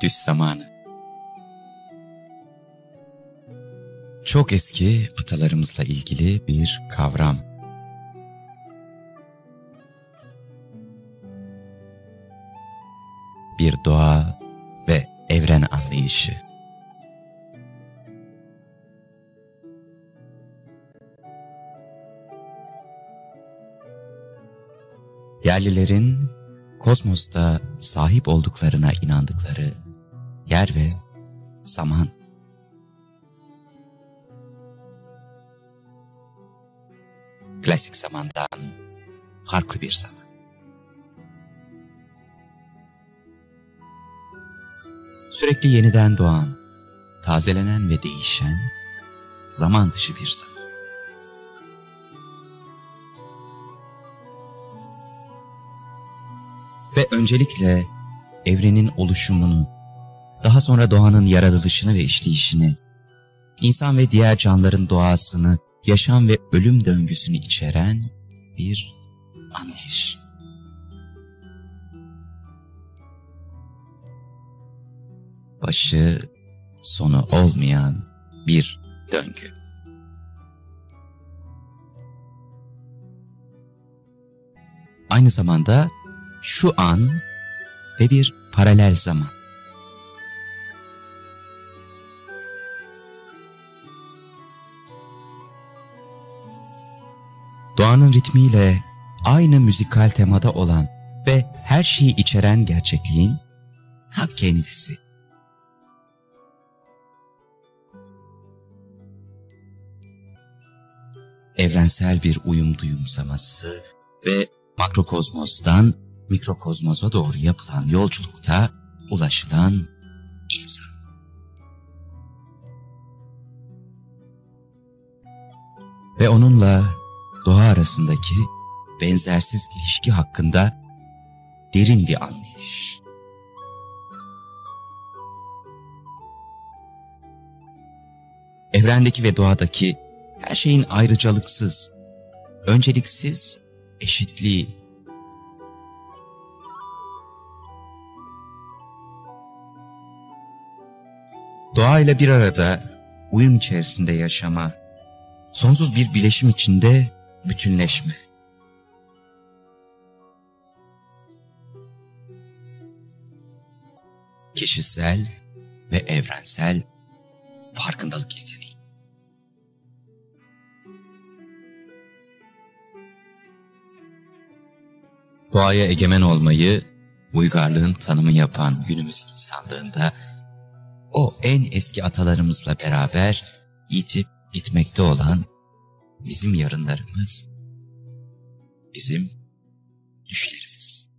Düş zamanı. Çok eski atalarımızla ilgili bir kavram. Bir doğa ve evren anlayışı. Yerlilerin kozmosta sahip olduklarına inandıkları yer ve zaman. Klasik zamandan farklı bir zaman. Sürekli yeniden doğan, tazelenen ve değişen, zaman dışı bir zaman. Ve öncelikle evrenin oluşumunu, daha sonra doğanın yaratılışını ve işleyişini, insan ve diğer canlıların doğasını, yaşam ve ölüm döngüsünü içeren bir anlayış. Başı, sonu olmayan bir döngü. Aynı zamanda şu an ve bir paralel zaman. Doğanın ritmiyle aynı müzikal temada olan ve her şeyi içeren gerçekliğin ta kendisi. Evrensel bir uyum duyumsaması ve makrokozmostan mikrokozmosa doğru yapılan yolculukta ulaşılan insan. Ve onunla doğa arasındaki benzersiz ilişki hakkında derin bir anlayış. Evrendeki ve doğadaki her şeyin ayrıcalıksız, önceliksiz eşitliği. Doğayla bir arada, uyum içerisinde yaşama, sonsuz bir bileşim içinde bütünleşme. Kişisel ve evrensel farkındalık yeteneği. Doğaya egemen olmayı, uygarlığın tanımı yapan günümüz insanlığında o en eski atalarımızla beraber yitip gitmekte olan bizim yarınlarımız, bizim düşlerimiz.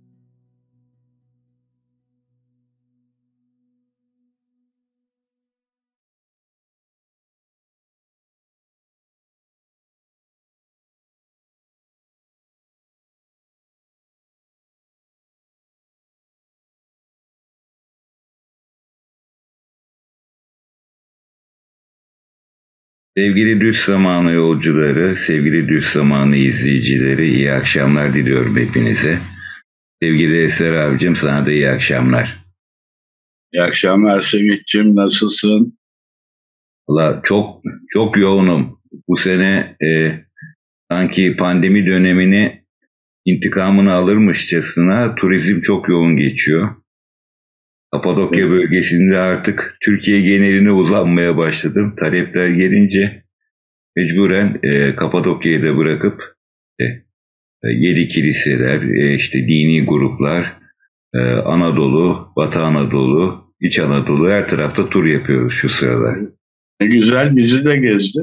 Sevgili Düş Zamanı yolcuları, sevgili Düş Zamanı izleyicileri, iyi akşamlar diliyorum hepinize. Sevgili Eser abicim, sana da iyi akşamlar. İyi akşamlar Semih'cim, nasılsın? Valla çok yoğunum. Bu sene sanki pandemi dönemini intikamını alırmışçasına turizm çok yoğun geçiyor. Kapadokya bölgesinde artık Türkiye geneline uzanmaya başladım. Talepler gelince mecburen Kapadokya'yı da bırakıp yedi kiliseler, işte dini gruplar, Anadolu, Batı Anadolu, İç Anadolu, her tarafta tur yapıyoruz şu sıralar. Ne güzel, bizi de gezdi.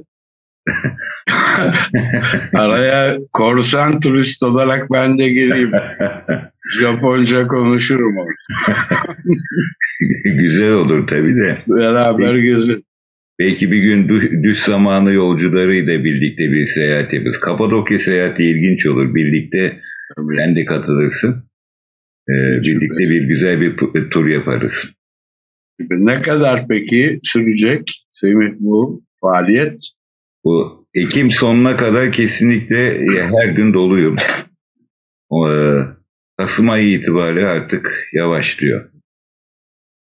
Araya korsan turist olarak ben de gireyim. Japonca konuşurum orada. Güzel olur tabii de. Beraber gezin. Belki bir gün Düş Zamanı yolcularıyla birlikte bir seyahat yaparız. Kapadokya seyahati ilginç olur. Birlikte sen de katılırsın. Birlikte bir güzel bir tur yaparız. Ne kadar peki sürecek Semih bu faaliyet? Bu Ekim sonuna kadar kesinlikle her gün doluyum. Kasım ayı itibariyle artık yavaşlıyor.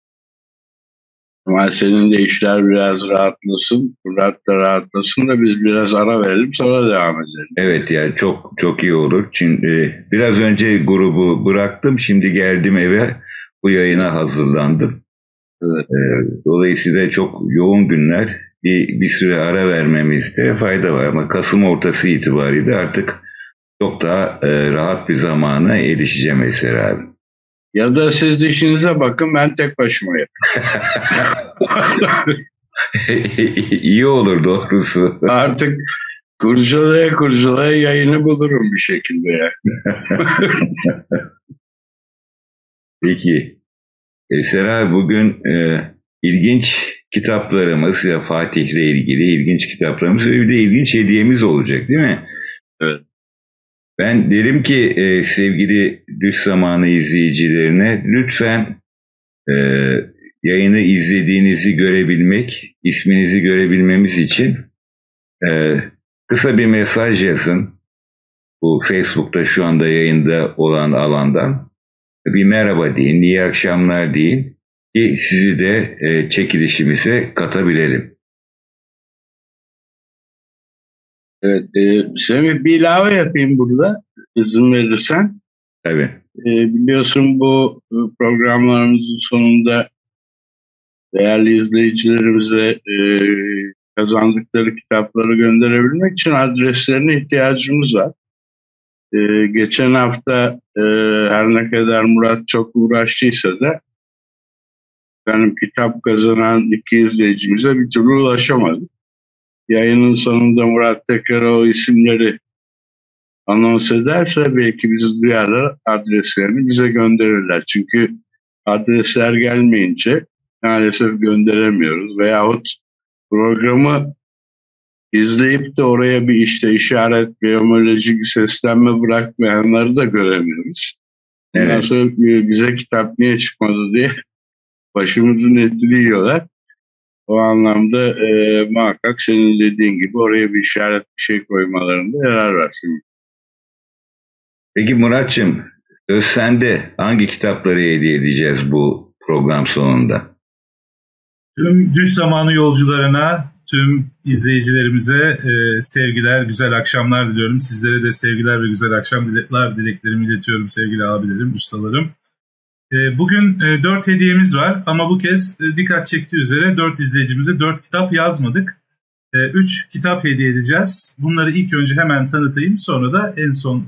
Ama senin de işler biraz rahatlasın, Murat da rahatlasın da biz biraz ara verelim, sonra devam edelim. Evet, yani çok çok iyi olur. Çünkü biraz önce grubu bıraktım. Şimdi geldim eve. Bu yayına hazırlandım. Evet. Dolayısıyla çok yoğun günler. Bir süre ara vermemizde fayda var. Ama Kasım ortası itibariyle artık çok daha rahat bir zamana erişeceğim Eser abi. Ya da siz de işinize bakın, ben tek başıma yapayım. İyi olur doğrusu. Artık kurcalaya yayını bulurum bir şekilde ya. Peki. Eser abi, bugün ilginç kitaplarımız ya Fatih'le ilgili ilginç kitaplarımız ve bir de ilginç hediyemiz olacak değil mi? Evet. Ben derim ki sevgili Düş Zamanı izleyicilerine lütfen yayını izlediğinizi görebilmek, isminizi görebilmemiz için kısa bir mesaj yazın. Bu Facebook'ta şu anda yayında olan alandan bir merhaba deyin, iyi akşamlar deyin ki sizi de çekilişimize katabilelim. Evet, Semih, bir ilave yapayım burada, izin verirsen. Tabii. Biliyorsun bu programlarımızın sonunda değerli izleyicilerimize kazandıkları kitapları gönderebilmek için adreslerine ihtiyacımız var. Geçen hafta her ne kadar Murat çok uğraştıysa da benim kitap kazanan 2 izleyicimize bir türlü ulaşamadık. Yayının sonunda Murat tekrar o isimleri anons ederse belki bizi duyarlar, adreslerini bize gönderirler. Çünkü adresler gelmeyince maalesef gönderemiyoruz. Veyahut programı izleyip de oraya bir işte işaret, biyomolojik seslenme bırakmayanları da göremiyoruz. Ondan Evet. sonra bize kitap niye çıkmadı diye başımızın etini yiyorlar. O anlamda muhakkak senin dediğin gibi oraya bir işaret, bir şey koymalarında yarar var şimdi. Peki Muratçım, söz sende. Hangi kitapları hediye edeceğiz bu program sonunda? Tüm Düş Zamanı yolcularına, tüm izleyicilerimize sevgiler, güzel akşamlar diliyorum. Sizlere de sevgiler ve güzel akşamlar dileklerimi iletiyorum sevgili abilerim, ustalarım. Bugün 4 hediyemiz var ama bu kez dikkat çektiği üzere 4 izleyicimize 4 kitap yazmadık. 3 kitap hediye edeceğiz. Bunları ilk önce hemen tanıtayım, sonra da en son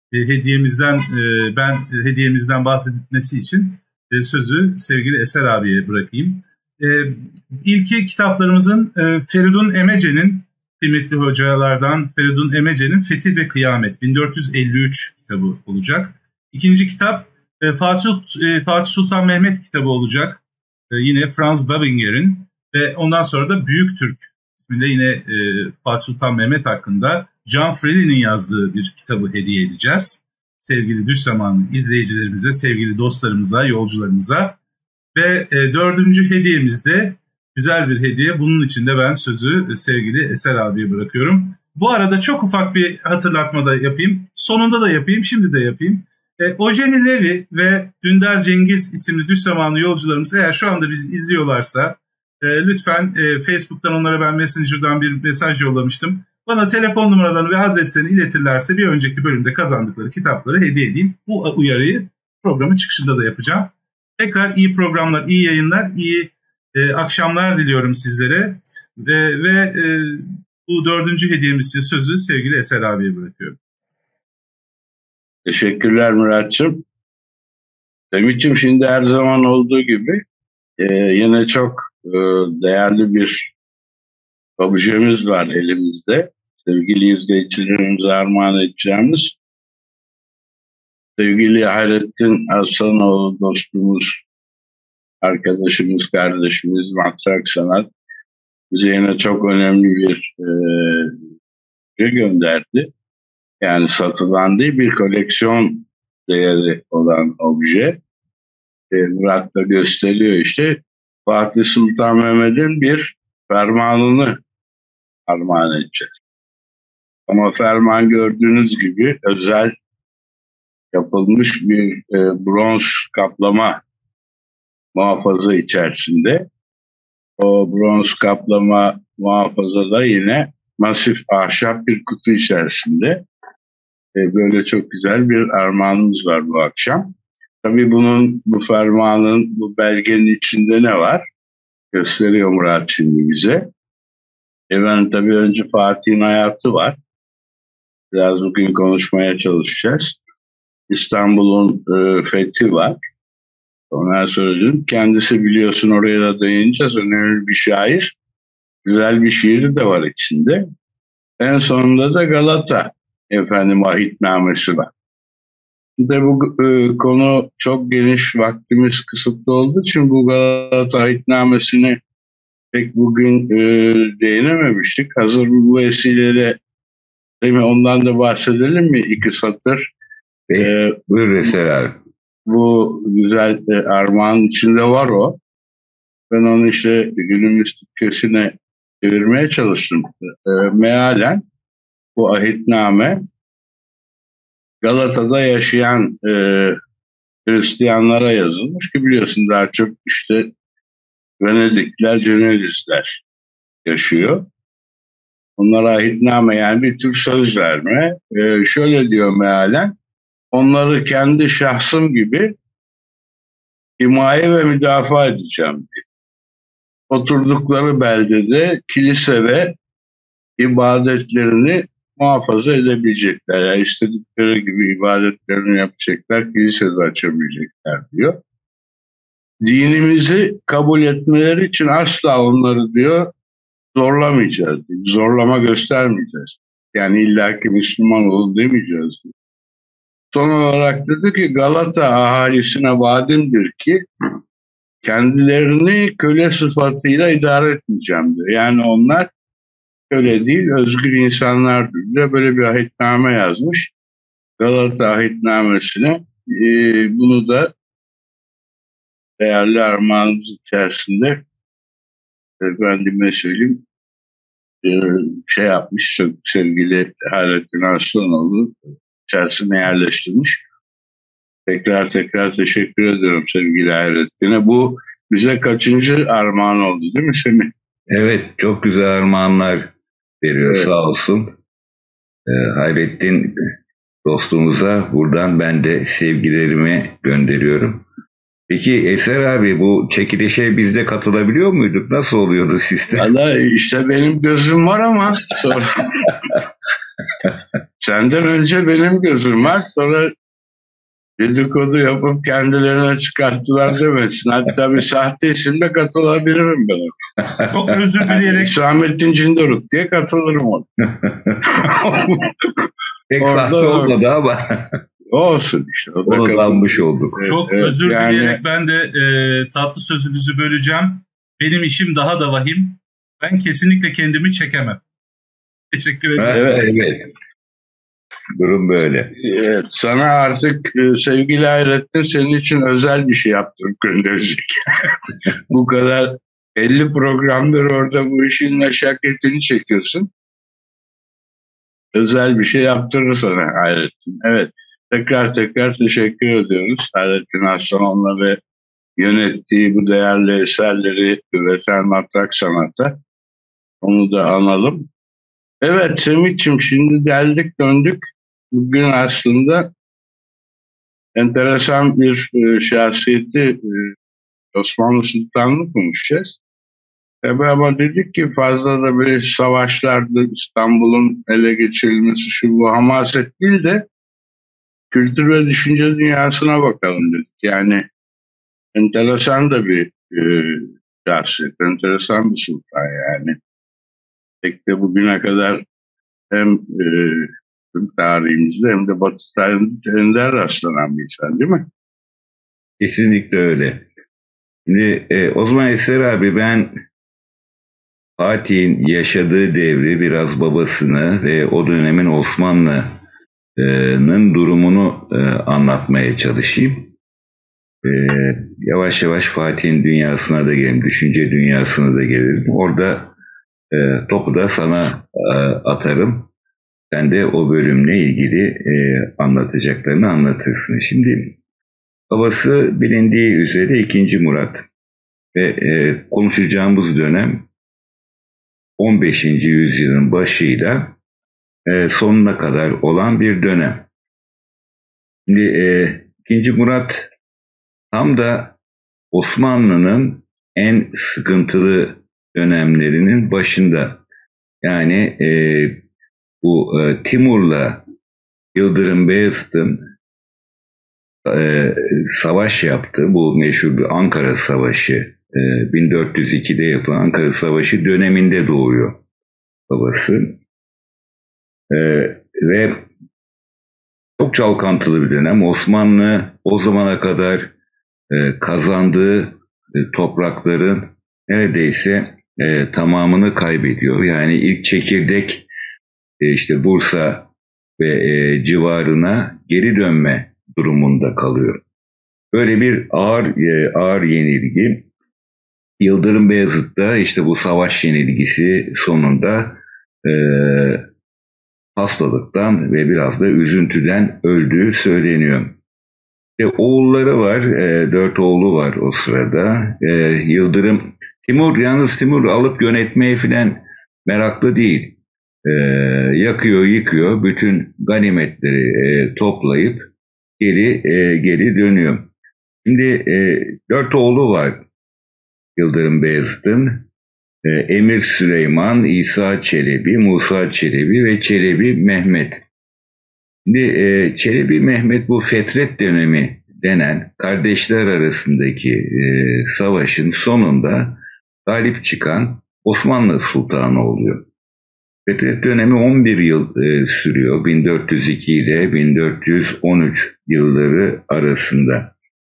hediyemizden bahsedilmesi için sözü sevgili Eser abiye bırakayım. İlki kitaplarımızın Feridun Emece'nin, kıymetli hocalardan Feridun Emece'nin Fetih ve Kıyamet 1453 kitabı olacak. İkinci kitap Fatih Sultan Mehmet kitabı olacak. Yine Franz Babinger'in ve ondan sonra da Büyük Türk ismiyle yine Fatih Sultan Mehmet hakkında John Freelin'in yazdığı bir kitabı hediye edeceğiz. Sevgili Düş Zamanı izleyicilerimize, sevgili dostlarımıza, yolcularımıza. Ve 4. hediyemiz de güzel bir hediye. Bunun için de ben sözü sevgili Eser abiye bırakıyorum. Bu arada çok ufak bir hatırlatma da yapayım. Sonunda da yapayım, şimdi de yapayım. Ojeni Levi ve Dündar Cengiz isimli Düş Zamanı yolcularımız eğer şu anda bizi izliyorlarsa lütfen Facebook'tan onlara ben Messenger'dan bir mesaj yollamıştım. Bana telefon numaralarını ve adreslerini iletirlerse bir önceki bölümde kazandıkları kitapları hediye edeyim. Bu uyarıyı programın çıkışında da yapacağım. Tekrar iyi programlar, iyi yayınlar, iyi akşamlar diliyorum sizlere. Ve bu 4. hediyemiz için sözü sevgili Eser abiye bırakıyorum. Teşekkürler Muratçım. Semih'cim, şimdi her zaman olduğu gibi yine çok değerli bir objemiz var elimizde. Sevgili izleyicilerimize armağan edeceğimiz, sevgili Hayrettin Aslanoğlu dostumuz, arkadaşımız, kardeşimiz Matrak Sanat bize yine çok önemli bir şey gönderdi. Yani satılan değil, bir koleksiyon değeri olan obje. Murat da gösteriyor işte. Fatih Sultan Mehmet'in bir fermanını armağan edeceğiz. Ama ferman gördüğünüz gibi özel yapılmış bir bronz kaplama muhafaza içerisinde. O bronz kaplama muhafazada yine masif ahşap bir kutu içerisinde. Böyle çok güzel bir armağanımız var bu akşam. Tabii bu fermanın, bu belgenin içinde ne var? Gösteriyor Murat şimdi bize. Ben tabii önce Fatih'in hayatı var. Biraz bugün konuşmaya çalışacağız. İstanbul'un fethi var. Ondan sonra kendisi biliyorsun oraya da değineceğiz. Önemli bir şair. Güzel bir şiiri de var içinde. En sonunda da Galata ahitnamesi var. Bir de bu konu çok geniş, vaktimiz kısıtlı olduğu için bu Galata ahitnamesini pek bugün değinememiştik. Hazır bu vesileyle değil mi, ondan da bahsedelim mi? 2 satır. Buyur Eser abi. Bu güzel armağanın içinde var o. Ben onu işte günümüz Türkçesine çevirmeye çalıştım. Mealen bu ahitname Galata'da yaşayan Hristiyanlara yazılmış ki biliyorsun daha çok işte Venedikler, Cenevizler yaşıyor. Onlara ahitname yani bir tür söz verme. Şöyle diyor mealen, onları kendi şahsım gibi himaye ve müdafaa edeceğim diyor. Oturdukları beldede kilise ve ibadetlerini muhafaza edebilecekler. Yani istedikleri gibi ibadetlerini yapacaklar, kilise de açabilecekler diyor. Dinimizi kabul etmeleri için asla onları diyor zorlamayacağız diyor. Zorlama göstermeyeceğiz. Yani illaki Müslüman olun demeyeceğiz diyor. Son olarak dedi ki Galata ahalisine vaadimdir ki kendilerini köle sıfatıyla idare etmeyeceğim diyor. Yani onlar köle değil, özgür insanlar diyor. Böyle bir ahitname yazmış. Galata ahitnamesine bunu da değerli armağanımız içerisinde efendime söyleyeyim yapmış, çok sevgili Hayrettin Arslanoğlu içerisine yerleştirmiş. Tekrar teşekkür ediyorum sevgili Hayrettin'e. Bu bize kaçıncı armağan oldu değil mi Semih? Evet, çok güzel armağanlar veriyor, evet. Sağ olsun. Hayrettin dostumuza buradan ben de sevgilerimi gönderiyorum. Peki Eser abi, bu çekilişe biz de katılabiliyor muyduk? Nasıl oluyordu sistem? Valla işte benim gözüm var ama sonra senden önce benim gözüm var, sonra dedikodu yapıp kendilerine çıkarttılar demesin. Hatta bir sahte isimle katılabilirim ben. Çok özür dileyerek. Hüsamettin Cindoruk diye katılırım ona. Pek sahte olmadı ama. Olsun işte. Onu lanmış olduk. Çok özür dileyerek ben de tatlı sözünüzü böleceğim. Benim işim daha da vahim. Ben kesinlikle kendimi çekemem. Teşekkür ederim. Evet. Durum böyle. Evet, sana artık sevgili Hayrettin senin için özel bir şey yaptırıp gönderecek. Bu kadar 50 programdır orada bu işin meşakkatini çekiyorsun. Özel bir şey yaptırır sana Hayrettin. Evet. Tekrar teşekkür ediyoruz. Hayrettin Arslanoğlu'na ve yönettiği bu değerli eserleri üreten matrak sanata. Onu da analım. Evet Semih'ciğim, şimdi geldik döndük. Bugün aslında enteresan bir şahsiyeti Osmanlı Sultanı'nı konuşacağız. Tabi ama dedik ki fazla da böyle savaşlarda İstanbul'un ele geçirilmesi şu bu hamaset değil de kültür ve düşünce dünyasına bakalım dedik. Yani enteresan da bir şahsiyet, enteresan bir sultan yani. Pek de bugüne kadar hem tarihimizde hem de Batı tarihinde ender rastlanan bir insan değil mi? Kesinlikle öyle. Şimdi o zaman Eser abi, ben Fatih'in yaşadığı devri, biraz babasını ve o dönemin Osmanlı'nın durumunu anlatmaya çalışayım. Yavaş yavaş Fatih'in dünyasına da gelelim, düşünce dünyasına da gelelim. Orada topu da sana atarım. Sen de o bölümle ilgili anlatacaklarını anlatırsın. Şimdi babası bilindiği üzere 2. Murat. ve konuşacağımız dönem 15. yüzyılın başıyla sonuna kadar olan bir dönem. Şimdi 2. Murat tam da Osmanlı'nın en sıkıntılı dönemlerinin başında. Yani bu Timur'la Yıldırım Beyazıt'ın savaş yaptı. Bu meşhur bir Ankara Savaşı, 1402'de yapılan Ankara Savaşı döneminde doğuyor babası. Ve çok çalkantılı bir dönem. Osmanlı o zamana kadar kazandığı toprakların neredeyse tamamını kaybediyor. Yani ilk çekirdek işte Bursa ve civarına geri dönme durumunda kalıyor. Böyle bir ağır yenilgi. Yıldırım Beyazıt da işte bu savaş yenilgisi sonunda hastalıktan ve biraz da üzüntüden öldüğü söyleniyor. Oğulları var, 4 oğlu var o sırada. Yıldırım, Timur alıp yönetmeye falan meraklı değil. Yakıyor, yıkıyor, bütün ganimetleri toplayıp geri dönüyor. Şimdi 4 oğlu var Yıldırım Beyazıt'ın. Emir Süleyman, İsa Çelebi, Musa Çelebi ve Çelebi Mehmet. Şimdi Çelebi Mehmet bu Fetret dönemi denen kardeşler arasındaki savaşın sonunda galip çıkan Osmanlı Sultanı oluyor. Fetret dönemi 11 yıl sürüyor. 1402 ile 1413 yılları arasında.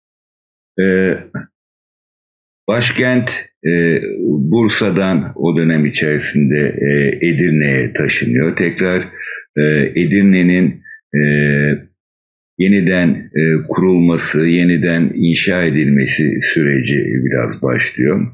Başkent Bursa'dan o dönem içerisinde Edirne'ye taşınıyor. Tekrar Edirne'nin yeniden kurulması, yeniden inşa edilmesi süreci biraz başlıyor.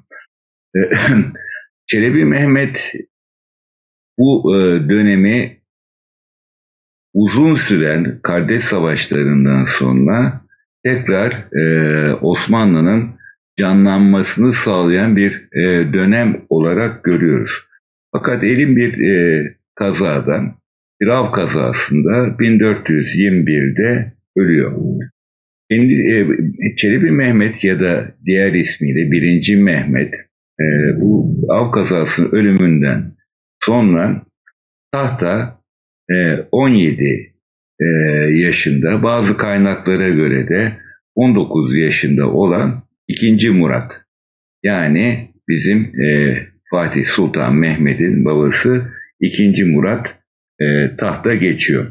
Çelebi Mehmet bu dönemi uzun süren kardeş savaşlarından sonra tekrar Osmanlı'nın canlanmasını sağlayan bir dönem olarak görüyoruz. Fakat elin bir kazada, bir av kazasında 1421'de ölüyor. Şimdi Çelebi Mehmet ya da diğer ismiyle 1. Mehmet bu av kazasının ölümünden sonra tahta 17 yaşında, bazı kaynaklara göre de 19 yaşında olan 2. Murat, yani bizim Fatih Sultan Mehmet'in babası 2. Murat tahta geçiyor.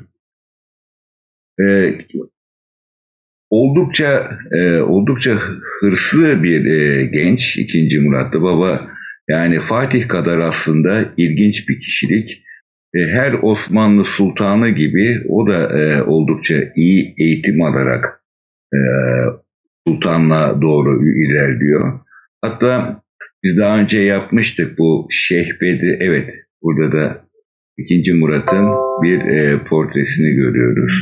Oldukça hırslı bir genç 2. Murat'ta baba, yani Fatih kadar aslında ilginç bir kişilik. Her Osmanlı sultanı gibi o da oldukça iyi eğitim alarak sultanlığa doğru ilerliyor. Hatta biz daha önce yapmıştık bu Şeyh Bedri. Evet, burada da 2. Murat'ın bir portresini görüyoruz.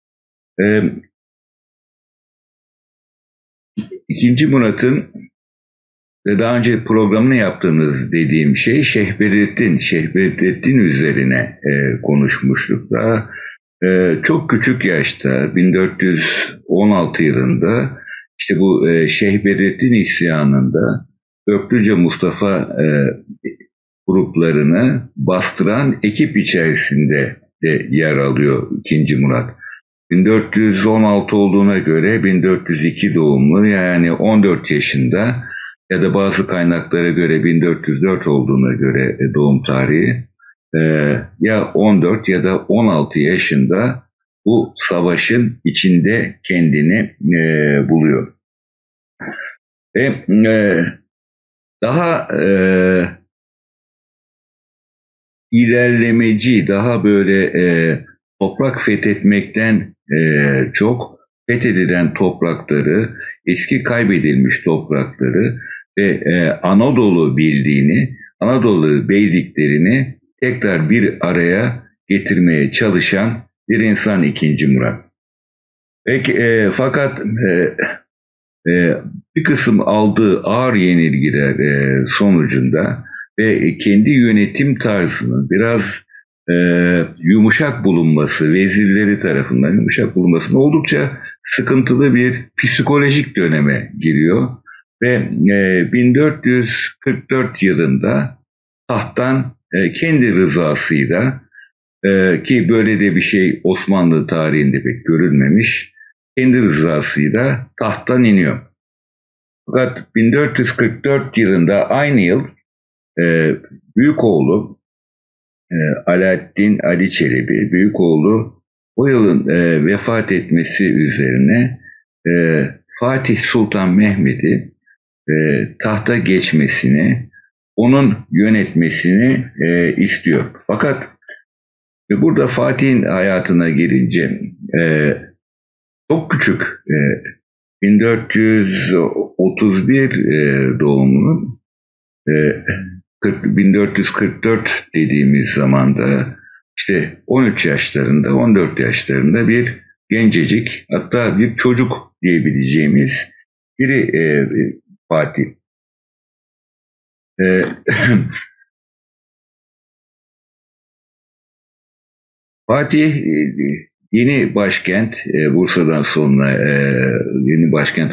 2. Murat'ın daha önce programını yaptığımız dediğim şey Şeyh Bedrettin üzerine konuşmuştuk. Daha çok küçük yaşta 1416 yılında işte bu Şeyh Bedrettin isyanında Öklüce Mustafa gruplarını bastıran ekip içerisinde de yer alıyor 2. Murat. 1416 olduğuna göre 1402 doğumlu, yani 14 yaşında ya da bazı kaynaklara göre 1404 olduğuna göre doğum tarihi, ya 14 ya da 16 yaşında bu savaşın içinde kendini buluyor. Ve daha ilerlemeci, daha böyle toprak fethetmekten çok fethedilen toprakları, eski kaybedilmiş toprakları ve Anadolu birliğini, Anadolu beyliklerini tekrar bir araya getirmeye çalışan bir insan 2. Murat. Fakat bir kısım aldığı ağır yenilgiler sonucunda ve kendi yönetim tarzının biraz yumuşak bulunması, vezirleri tarafından yumuşak bulunması oldukça sıkıntılı bir psikolojik döneme giriyor. Ve 1444 yılında tahttan kendi rızasıyla, ki böyle de bir şey Osmanlı tarihinde pek görülmemiş, kendi rızasıyla tahttan iniyor. Fakat 1444 yılında aynı yıl büyük oğlu Alaaddin Ali Çelebi, büyük oğlu o yılın vefat etmesi üzerine Fatih Sultan Mehmet'i tahta geçmesini, onun yönetmesini istiyor. Fakat burada Fatih'in hayatına gelince çok küçük, 1431 doğumlu, 1444 dediğimiz zamanda işte 13 yaşlarında, 14 yaşlarında bir gencecik, hatta bir çocuk diyebileceğimiz biri Fatih. Fatih yeni başkent, Bursa'dan sonra yeni başkent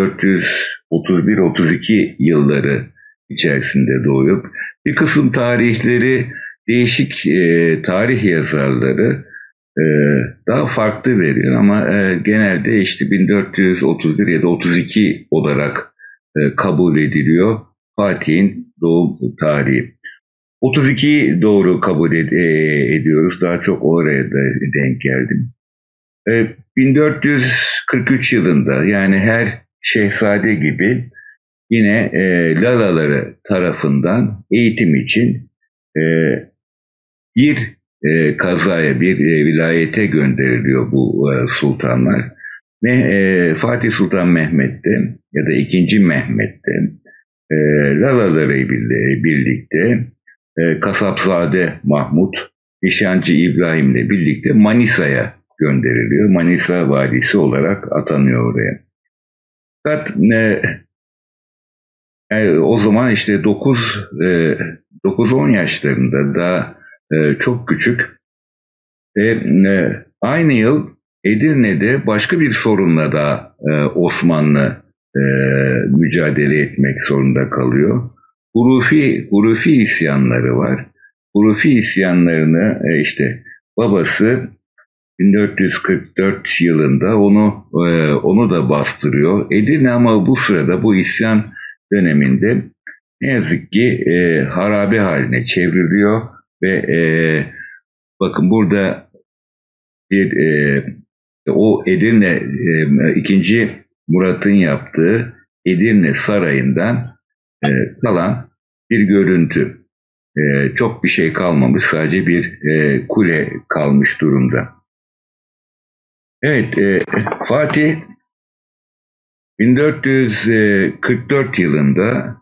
1431-32 yılları içerisinde doğup bir kısım tarihleri, değişik tarih yazarları daha farklı veriyor ama genelde işte 1431 ya da 32 olarak kabul ediliyor Fatih'in doğum tarihi. 32 doğru kabul ediyoruz. Daha çok oraya da denk geldim. 1443 yılında, yani her şehzade gibi yine Lalaları tarafından eğitim için bir kazaya, bir vilayete gönderiliyor bu sultanlar. Ve Fatih Sultan Mehmet'te ya da 2. Mehmet'te Lalaları birlikte Kasapzade Mahmut, Nişancı İbrahim'le birlikte Manisa'ya gönderiliyor. Manisa valisi olarak atanıyor oraya. Fakat o zaman işte 9-10 yaşlarında, daha çok küçük. Aynı yıl Edirne'de başka bir sorunla da Osmanlı mücadele etmek zorunda kalıyor. Hurufi isyanları var. Hurufi isyanlarını işte babası 1444 yılında onu da bastırıyor. Edirne ama bu sırada, bu isyan döneminde ne yazık ki harabe haline çevriliyor ve bakın burada bir o Edirne 2. Murat'ın yaptığı Edirne Sarayı'ndan kalan bir görüntü. Çok bir şey kalmamış, sadece bir kule kalmış durumda. Evet, Fatih 1444 yılında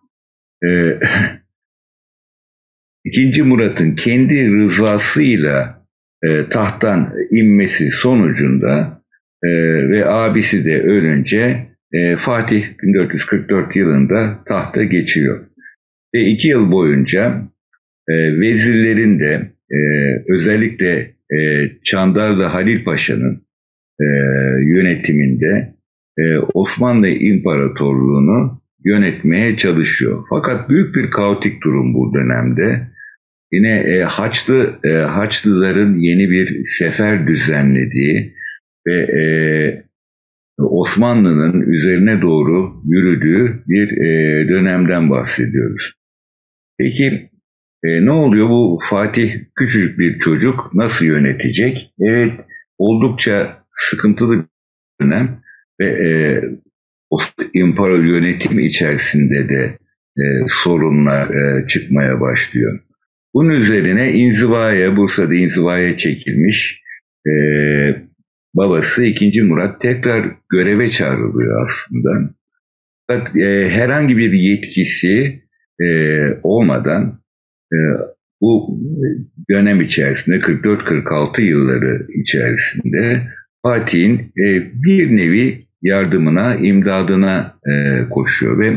2. Murat'ın kendi rızasıyla tahttan inmesi sonucunda ve abisi de ölünce Fatih 1444 yılında tahta geçiyor. Ve 2 yıl boyunca vezirlerin de özellikle Çandarlı Halil Paşa'nın yönetiminde Osmanlı İmparatorluğunu yönetmeye çalışıyor. Fakat büyük bir kaotik durum bu dönemde. Yine Haçlıların yeni bir sefer düzenlediği ve Osmanlı'nın üzerine doğru yürüdüğü bir dönemden bahsediyoruz. Peki ne oluyor? Bu Fatih küçücük bir çocuk nasıl yönetecek? Evet, oldukça sıkıntılı bir dönem ve imparator yönetim içerisinde de sorunlar çıkmaya başlıyor. Bunun üzerine Bursa'da inzivaya çekilmiş babası 2. Murat tekrar göreve çağrılıyor aslında. Fakat herhangi bir yetkisi olmadan bu dönem içerisinde 44-46 yılları içerisinde Fatih'in bir nevi yardımına, imdadına koşuyor ve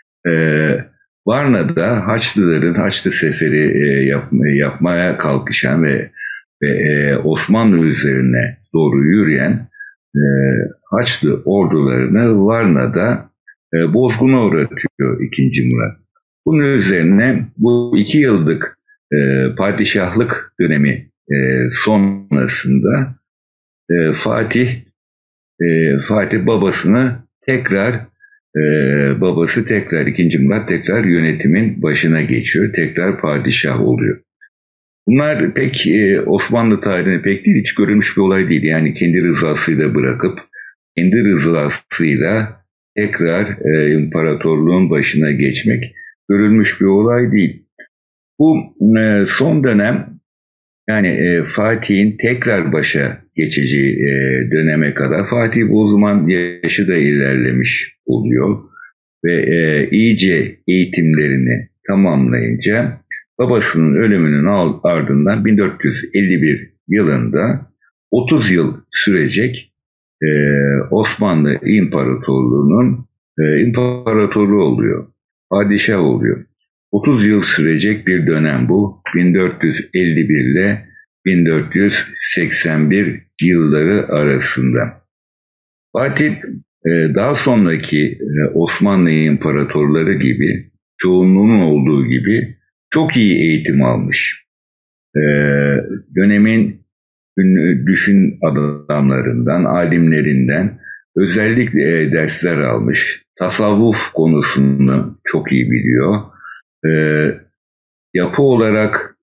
Varna'da Haçlı seferi yapmaya kalkışan ve Osmanlı üzerine doğru yürüyen Haçlı ordularını Varna'da bozguna uğratıyor 2. Murat. Bunun üzerine bu 2 yıllık padişahlık dönemi sonrasında Fatih babası tekrar 2. Murat tekrar yönetimin başına geçiyor. Tekrar padişah oluyor. Bunlar pek Osmanlı tarihine pek değil, hiç görülmüş bir olay değil. Yani kendi rızasıyla bırakıp kendi rızasıyla tekrar imparatorluğun başına geçmek görülmüş bir olay değil. Bu son dönem, yani Fatih'in tekrar başa geçeceği döneme kadar, Fatih bu zaman yaşı da ilerlemiş oluyor ve iyice eğitimlerini tamamlayınca babasının ölümünün ardından 1451 yılında 30 yıl sürecek Osmanlı İmparatorluğu'nun imparatoru oluyor, padişah oluyor. 30 yıl sürecek bir dönem bu. 1451 ile 1481 yılları arasında. Fatih daha sonraki Osmanlı imparatorları gibi, çoğunluğunun olduğu gibi çok iyi eğitim almış. Dönemin ünlü düşün adamlarından, alimlerinden özellikle dersler almış. Tasavvuf konusunu çok iyi biliyor. Yapı olarak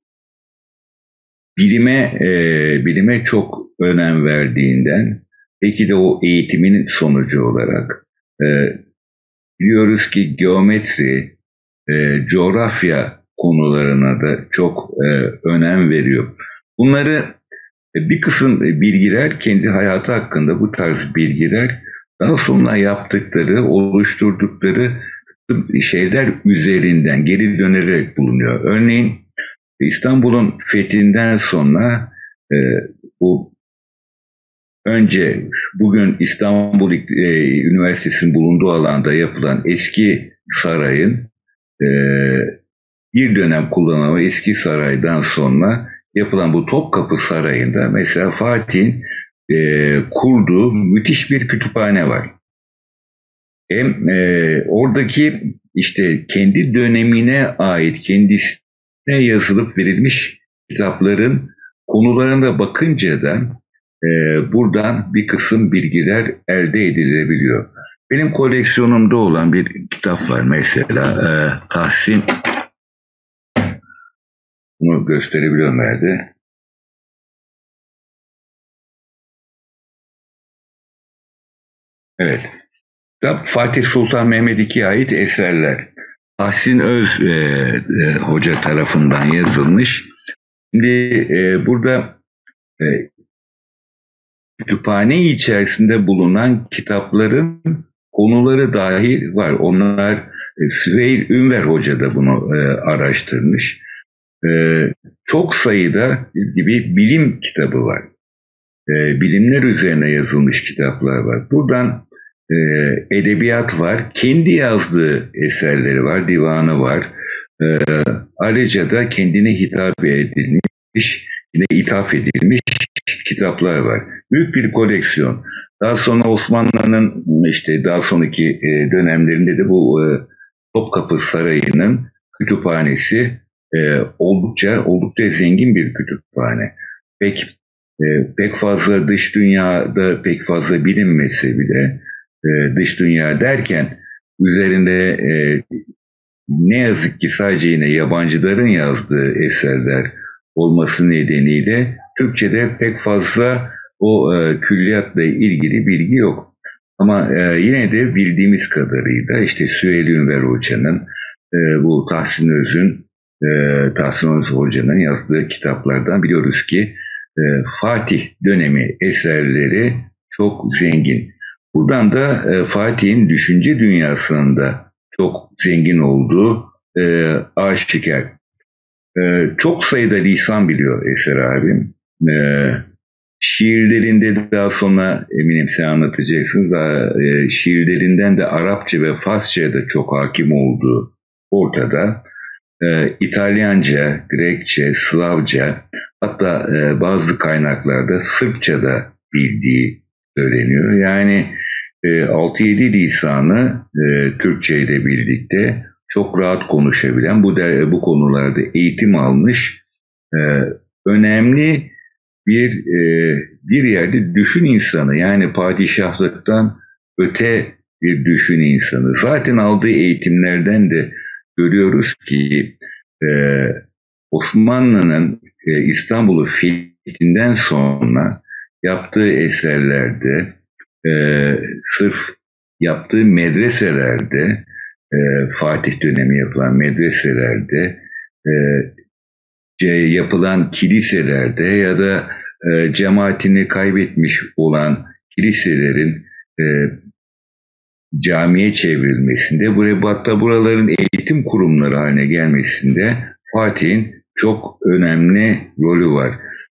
bilime çok önem verdiğinden, peki de o eğitimin sonucu olarak biliyoruz ki geometri, coğrafya konularına da çok önem veriyor. Bunları bir kısım bilgiler, kendi hayatı hakkında bu tarz bilgiler daha sonra yaptıkları, oluşturdukları şeyler üzerinden geri dönerek bulunuyor. Örneğin İstanbul'un fethinden sonra bu önce bugün İstanbul Üniversitesi'nin bulunduğu alanda yapılan eski sarayın bir dönem kullanılan eski saraydan sonra yapılan bu Topkapı Sarayı'nda mesela Fatih'in kurduğu müthiş bir kütüphane var. Hem oradaki işte kendi dönemine ait, kendisine yazılıp verilmiş kitapların konularına bakınca da buradan bir kısım bilgiler elde edilebiliyor. Benim koleksiyonumda olan bir kitap var mesela, Tahsin, bunu gösterebiliyorum herhalde. Evet. Kitap Fatih Sultan Mehmet II'ye ait eserler. Tahsin Öz hoca tarafından yazılmış. Şimdi burada kütüphane içerisinde bulunan kitapların konuları dahi var. Onlar Süheyl Ünver Hoca da bunu araştırmış. Çok sayıda gibi bilim kitabı var. Bilimler üzerine yazılmış kitaplar var. Buradan edebiyat var. Kendi yazdığı eserleri var, divanı var. Ayrıca da kendine hitap edilmiş, yine ithaf edilmiş kitaplar var. Büyük bir koleksiyon. Daha sonra Osmanlı'nın daha sonraki dönemlerinde de bu Topkapı Sarayı'nın kütüphanesi oldukça zengin bir kütüphane. Pek fazla dış dünyada pek fazla bilinmese bile dış dünya derken üzerinde ne yazık ki sadece yine yabancıların yazdığı eserler olması nedeniyle Türkçe'de pek fazla o külliyatla ilgili bilgi yok. Ama yine de bildiğimiz kadarıyla Süheyl Ünver Hoca'nın bu Tahsin Öz Hoca'nın yazdığı kitaplardan biliyoruz ki Fatih dönemi eserleri çok zengin. Buradan da Fatih'in düşünce dünyasında çok zengin olduğu aşikar. Çok sayıda lisan biliyor Eser abim. şiirlerinde daha sonra eminim sen anlatacaksın. Şiirlerinden de Arapça ve Farsça'ya da çok hakim olduğu ortada. İtalyanca, Grekçe, Slavca, hatta bazı kaynaklarda Sırpça da bildiği söyleniyor. Yani 6-7 lisanı Türkçe ile birlikte çok rahat konuşabilen, bu konularda eğitim almış, önemli bir yerde düşün insanı, yani padişahlıktan öte bir düşün insanı. Zaten aldığı eğitimlerden de görüyoruz ki Osmanlı'nın İstanbul'u fethinden sonra yaptığı eserlerde, sırf yaptığı medreselerde, Fatih dönemi yapılan medreselerde, yapılan kiliselerde ya da cemaatini kaybetmiş olan kiliselerin camiye çevrilmesinde, hatta buraların eğitim kurumları haline gelmesinde Fatih'in çok önemli rolü var.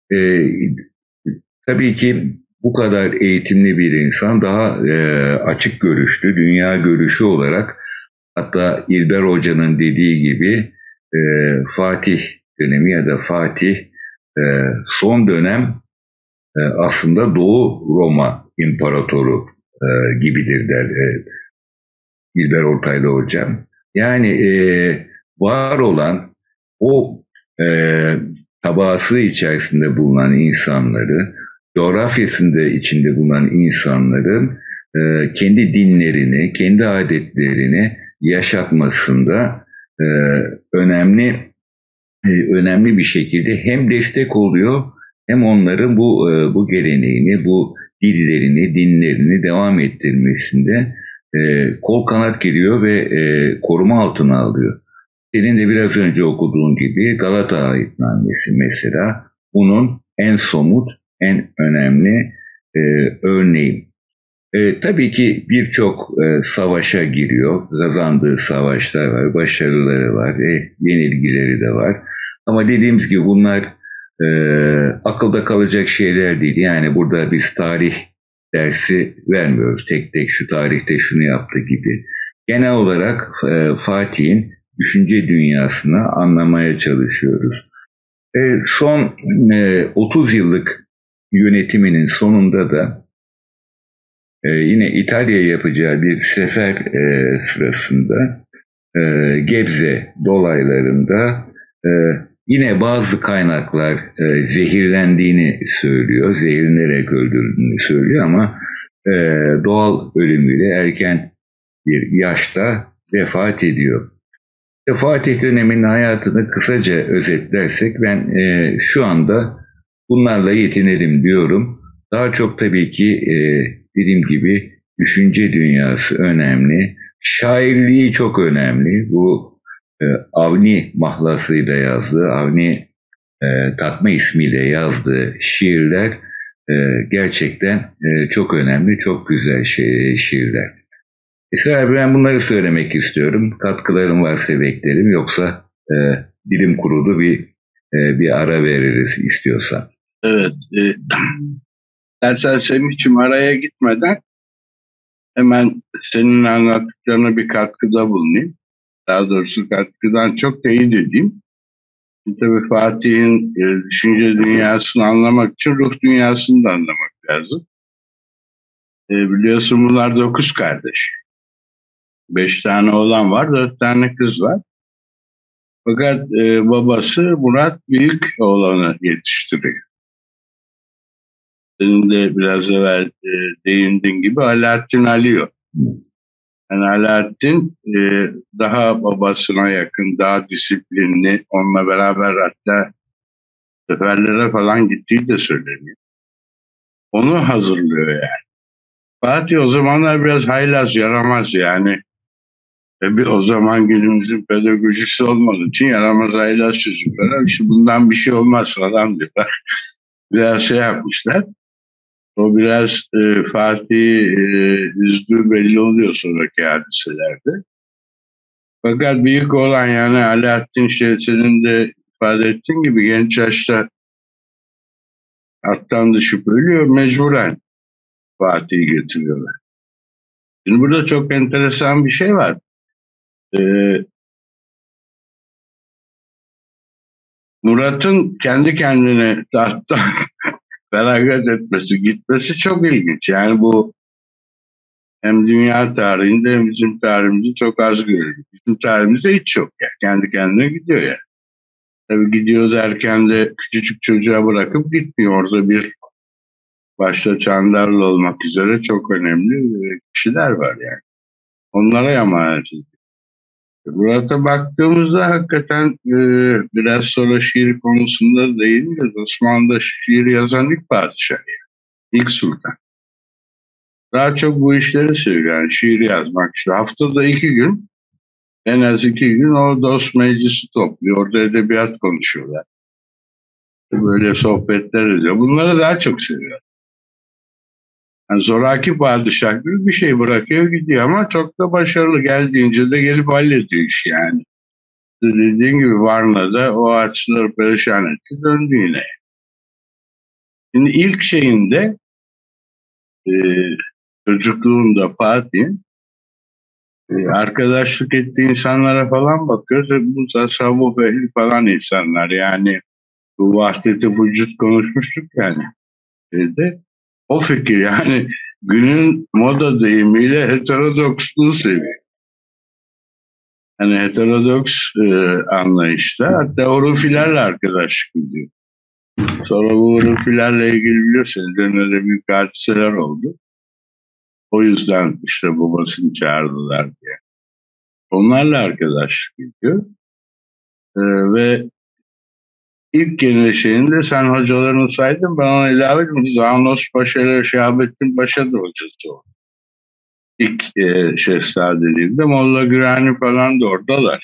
Tabii ki bu kadar eğitimli bir insan daha açık görüşlü, dünya görüşü olarak, hatta İlber Hoca'nın dediği gibi Fatih dönemi ya da Fatih son dönem aslında Doğu Roma İmparatoru gibidir der İlber Ortaylı Hocam. Yani var olan o tabası içerisinde bulunan insanları, coğrafyasında içinde bulunan insanların kendi dinlerini, kendi adetlerini yaşatmasında önemli bir şekilde hem destek oluyor, hem onların bu geleneğini, bu dillerini, dinlerini devam ettirmesinde kol kanat giriyor ve koruma altına alıyor. Senin de biraz önce okuduğun gibi Galata Ahitnamesi mesela bunun en somut, en önemli örneği. Tabii ki birçok savaşa giriyor. Kazandığı savaşlar var, başarıları var, yenilgileri de var. Ama dediğimiz gibi bunlar akılda kalacak şeyler değil. Yani burada biz tarih dersi vermiyoruz. Tek tek şu tarihte şunu yaptı gibi. Genel olarak Fatih'in düşünce dünyasını anlamaya çalışıyoruz. Son 30 yıllık yönetiminin sonunda da yine İtalya'ya yapacağı bir sefer sırasında Gebze dolaylarında yine bazı kaynaklar zehirlendiğini söylüyor, zehirlenerek öldürüldüğünü söylüyor ama doğal ölümüyle erken bir yaşta vefat ediyor. Fatih döneminin hayatını kısaca özetlersek ben şu anda bunlarla yetinelim diyorum. Daha çok tabii ki dediğim gibi düşünce dünyası önemli. Şairliği çok önemli. Bu Avni mahlasıyla yazdığı, Avni Tatma ismiyle yazdığı şiirler gerçekten çok önemli, çok güzel şiirler. Esra abi, ben bunları söylemek istiyorum. Katkılarım varsa beklerim, yoksa dilim kurudu, bir ara veririz istiyorsan. Evet. Dersen senin için araya gitmeden hemen senin anlattıklarına bir katkıda bulunayım. Daha doğrusu katkıdan çok teyit edeyim. Tabii Fatih'in düşünce dünyasını anlamak için ruh dünyasını da anlamak lazım. Biliyorsun bunlar 9 kardeş. 5 tane oğlan var, 4 tane kız var. Fakat babası Murat büyük oğlanı yetiştiriyor. Senin de biraz evvel değindiğin gibi Alaaddin Aliyo. Yani Alaaddin daha babasına yakın, daha disiplinli, onunla beraber hatta seferlere falan gittiği de söyleniyor. Onu hazırlıyor yani. Fatih o zamanlar biraz haylaz, yaramaz yani. O zaman günümüzün pedagojisi olmadığı için yaramaz, haylaz çocuklara işte bundan bir şey olmaz falan diyorlar. Biraz şey yapmışlar. O biraz Fatih'i üzdüğü belli oluyor sonraki hadiselerde. Fakat büyük olan yani Alaaddin senin de ifade ettiğin gibi genç yaşta Attan düşüp ölüyor, mecburen Fatih'i getiriyorlar. Şimdi burada çok enteresan bir şey var. Murat'ın kendi kendine tahttan feragat etmesi, gitmesi çok ilginç. Yani bu hem dünya tarihinde hem bizim tarihimizde çok az görülüyor. Bizim tarihimizde hiç yok yani. Kendi kendine gidiyor yani. Tabii gidiyor derken de küçücük çocuğa bırakıp gitmiyor. Orada bir başta Çandarlı olmak üzere çok önemli kişiler var yani. Onlara emanet ediyor. Murat'a baktığımızda hakikaten biraz sonra şiir konusunda da değineceğiz. Osmanlı'da şiir yazan ilk padişah yani. İlk sultan. Daha çok bu işleri seviyor yani şiir yazmak. İşte haftada 2 gün, en az 2 gün o dost meclisi topluyor. Orada edebiyat konuşuyorlar. Böyle sohbetler ediyor. Bunları daha çok seviyor. Yani zoraki padişah gibi bir şey bırakıyor gidiyor ama çok da başarılı, geldiğince de gelip hallediyor iş yani. Dediğim gibi Varna'da o ağaçları perişan etti, döndü yine. Şimdi ilk şeyinde çocukluğunda Fatih'in arkadaşlık ettiği insanlara falan bakıyoruz. Bu tasavvuf ehli falan insanlar yani bu vahdet-i vücut konuşmuştuk yani. O fikir yani günün moda deyimiyle heterodoksluğu seviyor. Yani heterodoks anlayışta hatta Hurufilerle arkadaşlık ediyor. Sonra bu Hurufilerle ilgili biliyorsunuz dönemde büyük hadiseler oldu. O yüzden işte babasını çağırdılar diye. Onlarla arkadaşlık ediyor. Ve ilk gene şeyinde sen hocalarını saydın, ben ona ilave edeyim. Zanos Paşa ile Şahabettin Paşa da hocası oldu. İlk şehzadeliğinde Molla Gürani falan da oradalar.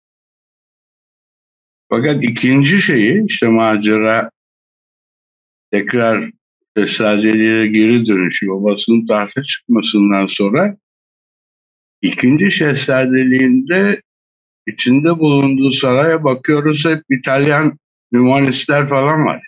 Fakat ikinci şeyi işte macera tekrar şehzadeliğe geri dönüşü, babasının tahta çıkmasından sonra ikinci şehzadeliğinde içinde bulunduğu saraya bakıyoruz hep İtalyan hümanistler falan var.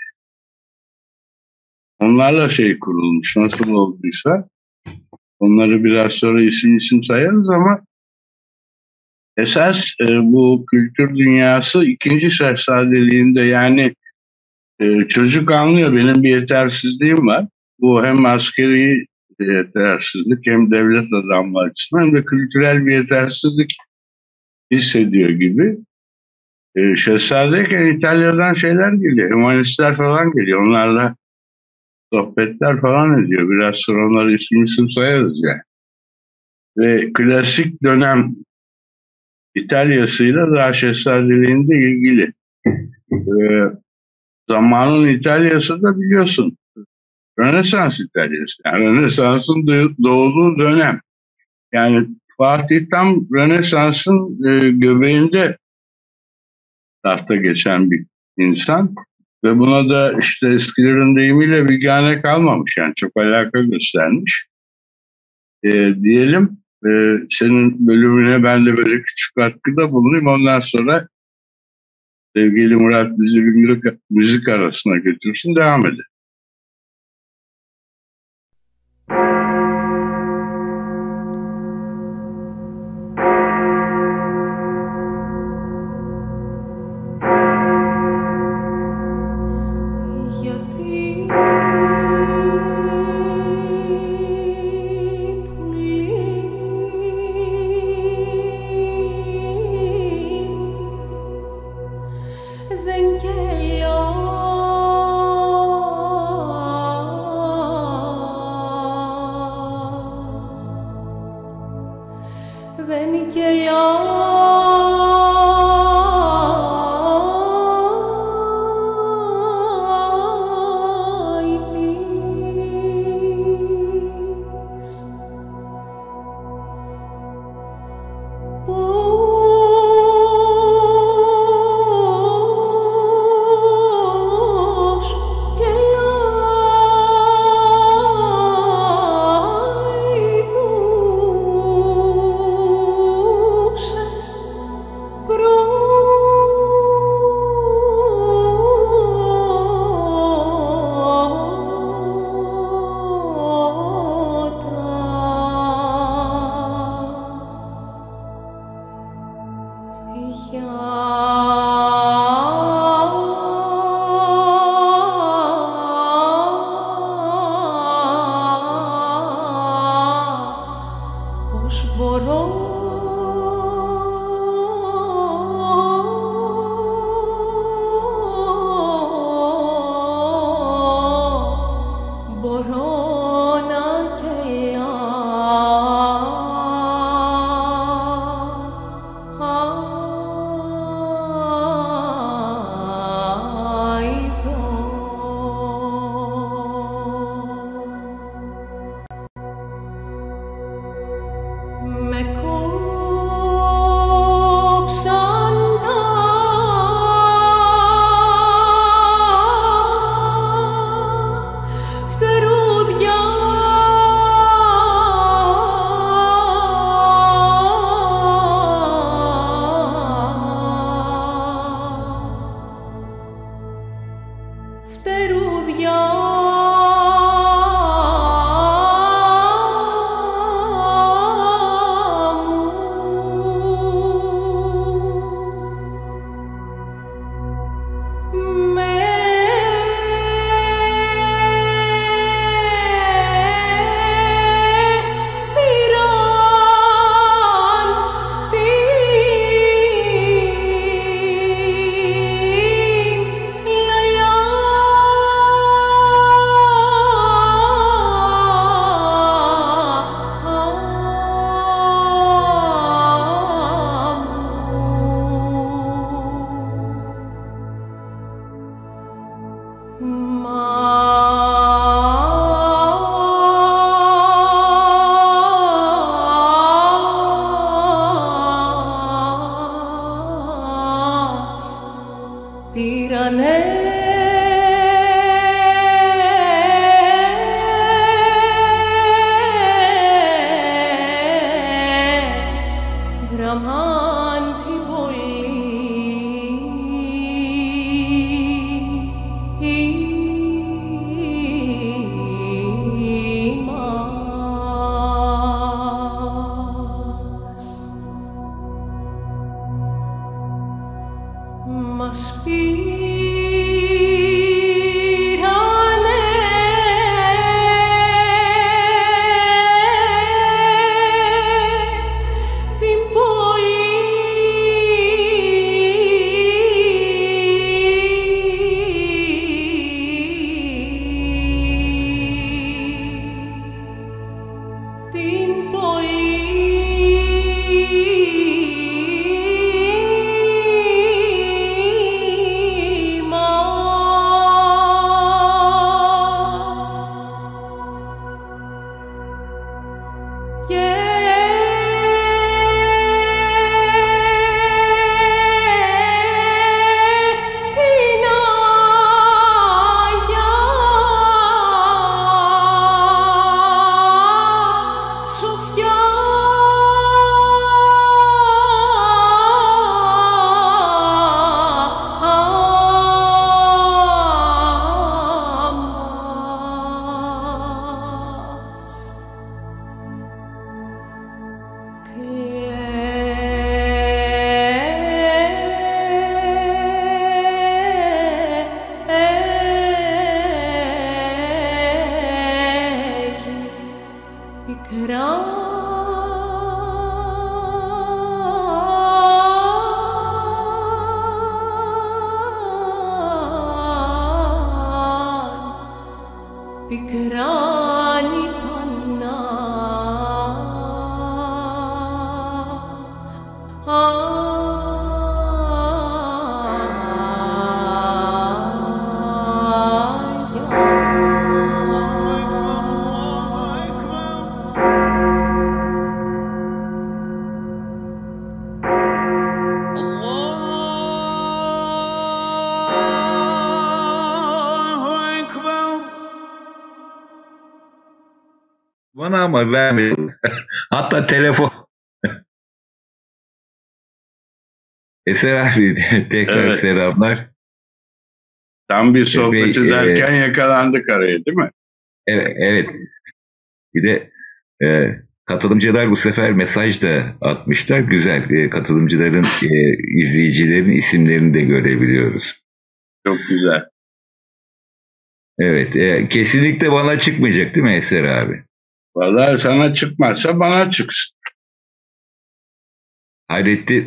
Onlarla şey kurulmuş nasıl olduysa. Onları biraz sonra isim sayarız ama esas bu kültür dünyası ikinci şehzadeliğinde yani çocuk anlıyor benim bir yetersizliğim var. Bu hem askeri yetersizlik hem devlet adamları açısından hem de kültürel bir yetersizlik hissediyor gibi. Şehzadeyken İtalya'dan şeyler geliyor, humanistler falan geliyor. Onlarla sohbetler falan ediyor. Biraz sonra onları isim sayarız yani. Ve klasik dönem İtalya'sıyla daha şehzadeliğinde ilgili. Zamanın İtalya'sı da biliyorsun Rönesans İtalya'sı. Yani Rönesans'ın doğduğu dönem. Yani Fatih tam Rönesans'ın göbeğinde tahta geçen bir insan. Ve buna da işte eskilerin deyimiyle bigane kalmamış. Yani çok alaka göstermiş. Diyelim senin bölümüne ben de böyle küçük katkıda bulunayım. Ondan sonra sevgili Murat bizi bir müzik arasına götürsün, devam edelim. Δεν καιλώ Bana ama vermedi. Hatta telefon. Eser abi tekrar Evet. selamlar. Tam bir sohbet Epey, ederken yakalandık araya, değil mi? evet, evet. Bir de katılımcılar bu sefer mesaj da atmışlar. Güzel. Katılımcıların, izleyicilerin isimlerini de görebiliyoruz. Çok güzel. Evet. Kesinlikle bana çıkmayacak değil mi Eser abi? Vallahi sana çıkmazsa bana çıksın. Hayrettin.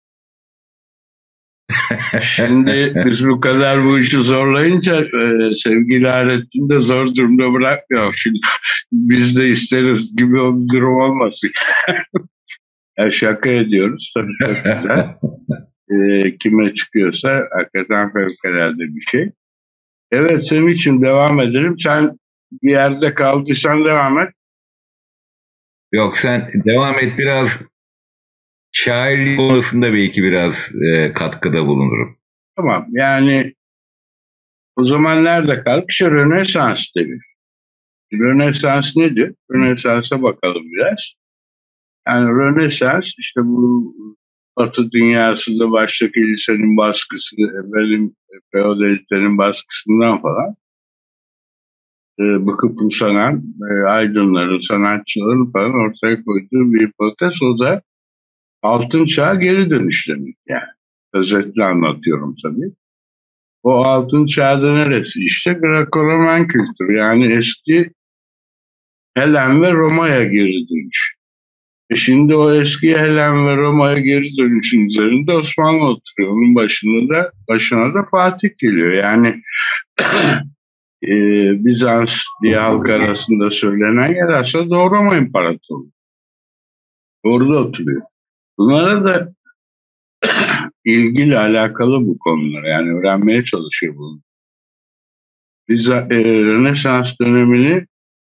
Şimdi biz bu kadar bu işi zorlayınca sevgili Hayrettin de zor durumda bırakmıyor. Şimdi biz de isteriz gibi bir durum olmasın. Ya şaka ediyoruz. Tabii çok güzel. Kime çıkıyorsa hakikaten fevkalade bir şey. Evet, senin için devam edelim. Sen bir yerde kaldıysan devam et. Yok, sen devam et, biraz şairlik konusunda belki biraz katkıda bulunurum. Tamam, yani o zaman nerede kaldık? İşte Rönesans demiş. Rönesans nedir? Rönesans'a bakalım biraz. Yani Rönesans işte bu Batı dünyasında başta kilisenin baskısı, efendim feodalitenin baskısından falan bıkıp usanan aydınların, sanatçıların falan ortaya koyduğu bir hipotez. O da altın çağa geri dönüş demek yani. Özetle anlatıyorum tabii. O altın çağda neresi? İşte Greco-Roman kültürü, yani eski Helen ve Roma'ya geri dönüş. Şimdi o eski Helen ve Roma'ya geri dönüşün üzerinde Osmanlı oturuyor. Onun başına da Fatih geliyor. Yani Bizans diye halk arasında söylenen yer aslında Doğu Roma İmparatorluğu. Orada oturuyor. Bunlara da ilgili alakalı bu konular. Yani öğrenmeye çalışıyor bunu. Biz Rönesans dönemini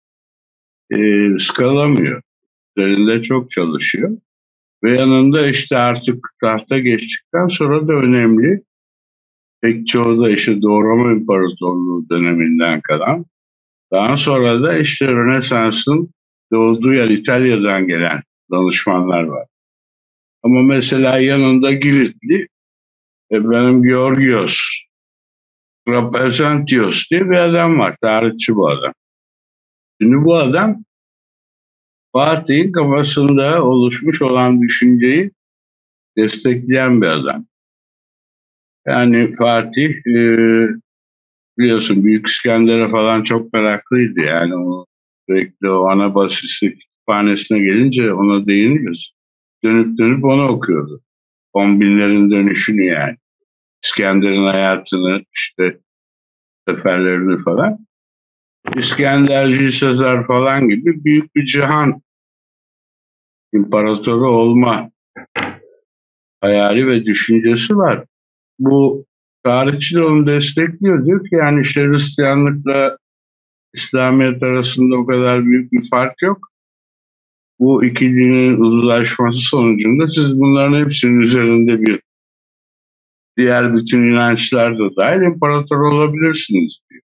skalamıyor. Üzerinde çok çalışıyor. Ve yanında işte artık tahta geçtikten sonra da önemli, pek çoğu da işte Doğu Roma İmparatorluğu döneminden kalan. Daha sonra da işte Rönesans'ın doğduğu yer İtalya'dan gelen danışmanlar var. Ama mesela yanında Giritli Georgios Trapezantios diye bir adam var. Tarihçi bu adam. Şimdi bu adam Fatih'in kafasında oluşmuş olan düşünceyi destekleyen bir adam. Yani Fatih biliyorsun Büyük İskender'e falan çok meraklıydı. Yani o sürekli o Anabasis'te kütüphanesine gelince ona değiniriz. Dönüp dönüp onu okuyordu. 10 binlerin dönüşünü yani. İskender'in hayatını, işte seferlerini falan. İskender, Jules Sezar falan gibi büyük bir cihan imparatoru olma hayali ve düşüncesi var. Bu tarihçi de onu destekliyor. Diyor ki yani işte Hristiyanlıkla İslamiyet arasında o kadar büyük bir fark yok. Bu iki dinin uzlaşması sonucunda siz bunların hepsinin üzerinde bir diğer bütün inançlar da dahil imparator olabilirsiniz diyor.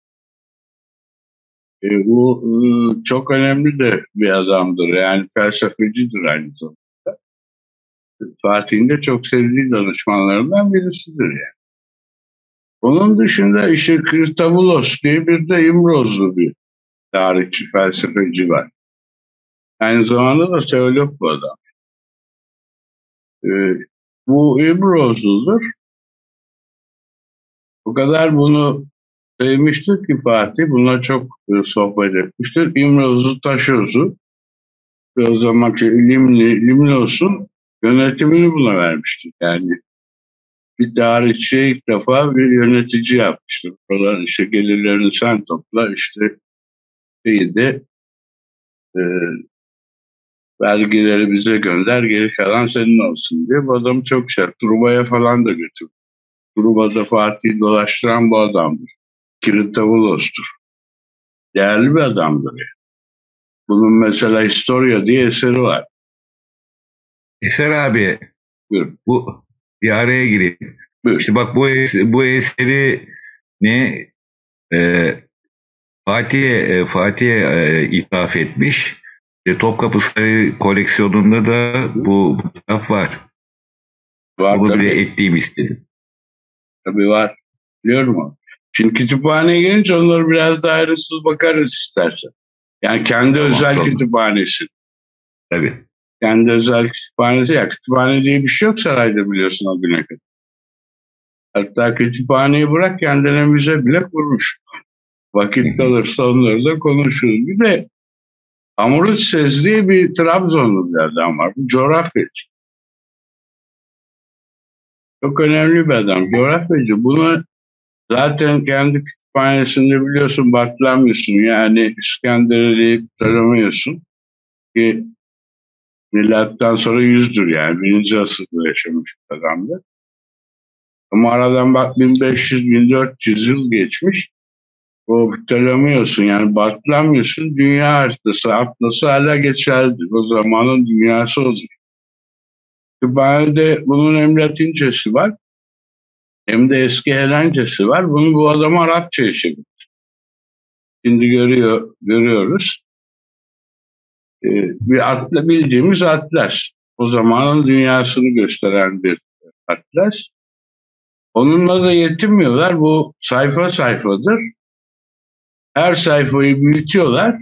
Bu çok önemli de bir adamdır. Yani felsefecidir aynı zamanda. Fatih'in de çok sevdiği danışmanlarından birisidir yani. Onun dışında işte Kritavulos diye bir de İmrozlu bir tarihçi, felsefeci var. Aynı zamanda da teolog bu adam. Bu İmrozlu'dur. O kadar bunu sevmiştir ki Fatih, buna çok sohbet etmiştir. İmrozlu Taşözü Ve o zamanki Limnos'un yönetimini buna vermişti. Yani bir tarihçi ilk defa bir yönetici yapmıştı. Buralar işte gelirlerini sen topla, işte şeyi de e, vergileri bize gönder, geri kalan senin olsun diye. Bu adamı çok şey. Truba'ya falan da götürdü. Truba'da Fatih'i dolaştıran bu adamdır. Kiritavulos'tur. Değerli bir adamdır. Yani. Bunun mesela Historia diye eseri var. Eser abi, Buyur. bu bir araya gireyim. Buyur. İşte bak bu eseri ne Fatih'e ithaf etmiş. Topkapı Sarayı koleksiyonunda da bu kitap var. Var Onu tabii. bile ekleyeyim istedim. Tabii var. Biliyorum onu. Şimdi kütüphaneye gelince onları biraz daha ayrıntılı bakarız istersen. Yani kendi Tamam, özel tamam. kütüphanesi. Tabii. Kendi özel kütüphanesi. Ya kütüphane diye bir şey yok sarayda biliyorsun o güne kadar. Hatta kütüphaneyi bırak kendine müze bile kurmuş. Vakit kalırsa onları da konuşuruz. Bir de Amuruz diye bir Trabzonlu bir adam var. Bu coğrafyacı. Çok önemli bir adam. Coğrafyacı. Bunu zaten kendi kütüphanesinde biliyorsun batlamıyorsun. Yani İskender'i tanımıyorsun. Ki milattan sonra 100'dür yani. 1. asırda yaşamış bir adamdı. Ama aradan bak 1500-1400 yıl geçmiş. O Ptolemaios'un yani Batlamyos'un dünya haritası, atlası hala geçerlidir. O zamanın dünyası odur. Kütüphanede bunun hem Latincesi var hem de eski Helencesi var. Bunu bu adam Arapçaya çevirdi. Şimdi görüyoruz. Bildiğimiz atlas. O zamanın dünyasını gösteren bir atlas. Onunla da yetinmiyorlar. Bu sayfa sayfadır. Her sayfayı büyütüyorlar.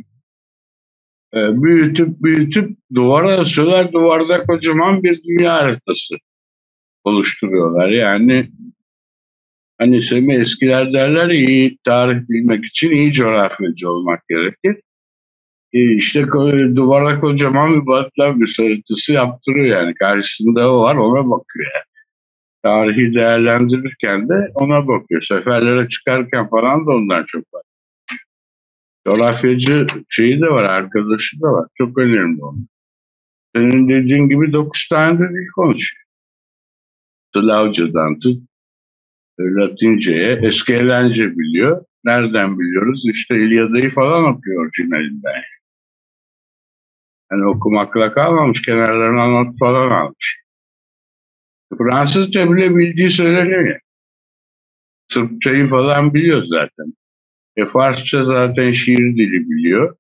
Büyütüp duvara asıyorlar. Duvarda kocaman bir dünya haritası oluşturuyorlar. Yani hani Semih eskiler derler ya, iyi tarih bilmek için iyi coğrafyacı olmak gerekir. İşte duvara kocaman bir Batlamyos haritası yaptırıyor yani. Karşısında o var, ona bakıyor yani. Tarihi değerlendirirken de ona bakıyor. Seferlere çıkarken falan da ondan çok var. Coğrafyacı şeyi de var, arkadaşı da var. Çok önemli onun. Senin dediğin gibi 9 tane de dil konuşuyor. Slavcadan tut, Latince'ye, eski Helence biliyor. Nereden biliyoruz? İşte İlyada'yı falan okuyor orijinalinden. Yani okumakla kalmamış, kenarlarına not falan almış. Fransızca bile bildiği söyleniyor ya. Sırpçayı falan biliyor zaten. Farsça zaten şiir dili biliyor.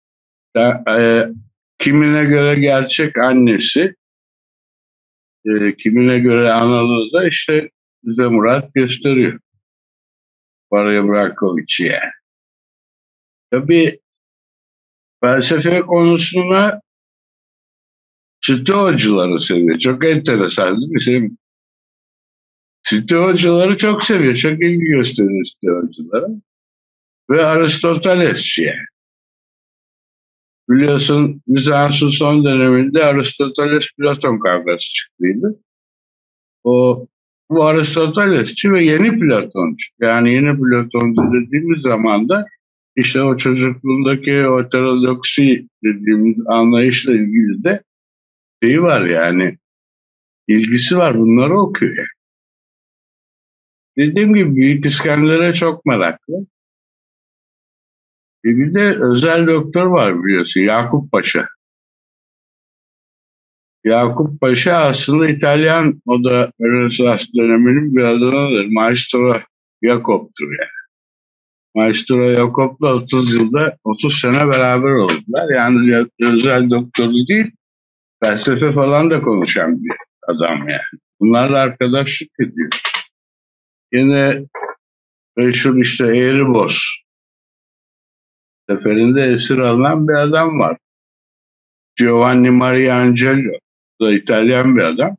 Kimine göre gerçek annesi, kimine göre analığı da işte bize Murat gösteriyor. Parayı Brakoviç'i yani. Tabii felsefe konusunda Stoacıları seviyor. Çok enteresan değil mi? Stoacıları çok seviyor. Çok ilgi gösteriyor Stoacılara. Ve Aristotelesçi yani. Biliyorsun Bizans'ın son döneminde Aristoteles-Platon kavgası çıktıydı. Bu Aristotelesçi ve yeni Platoncu. Yani yeni Platoncu dediğimiz zaman da işte o çocukluğundaki o heterodoksi dediğimiz anlayışla ilgili de şeyi var yani, ilgisi var, bunları okuyor yani. Dediğim gibi Büyük İskender'e çok meraklı. Bir de özel doktor var biliyorsun, Yakup Paşa. Yakup Paşa aslında İtalyan, o da Rönesans döneminin bir adamıdır. Maestro Jakob'tur yani. Maestro Jakob'la 30 sene beraber oldular. Yani özel doktoru değil, felsefe falan da konuşan bir adam yani. Bunlarla arkadaşlık ediyor. Yine meşhur işte Eğriboz seferinde esir alınan bir adam var. Giovanni Maria Angelo. Bu da İtalyan bir adam.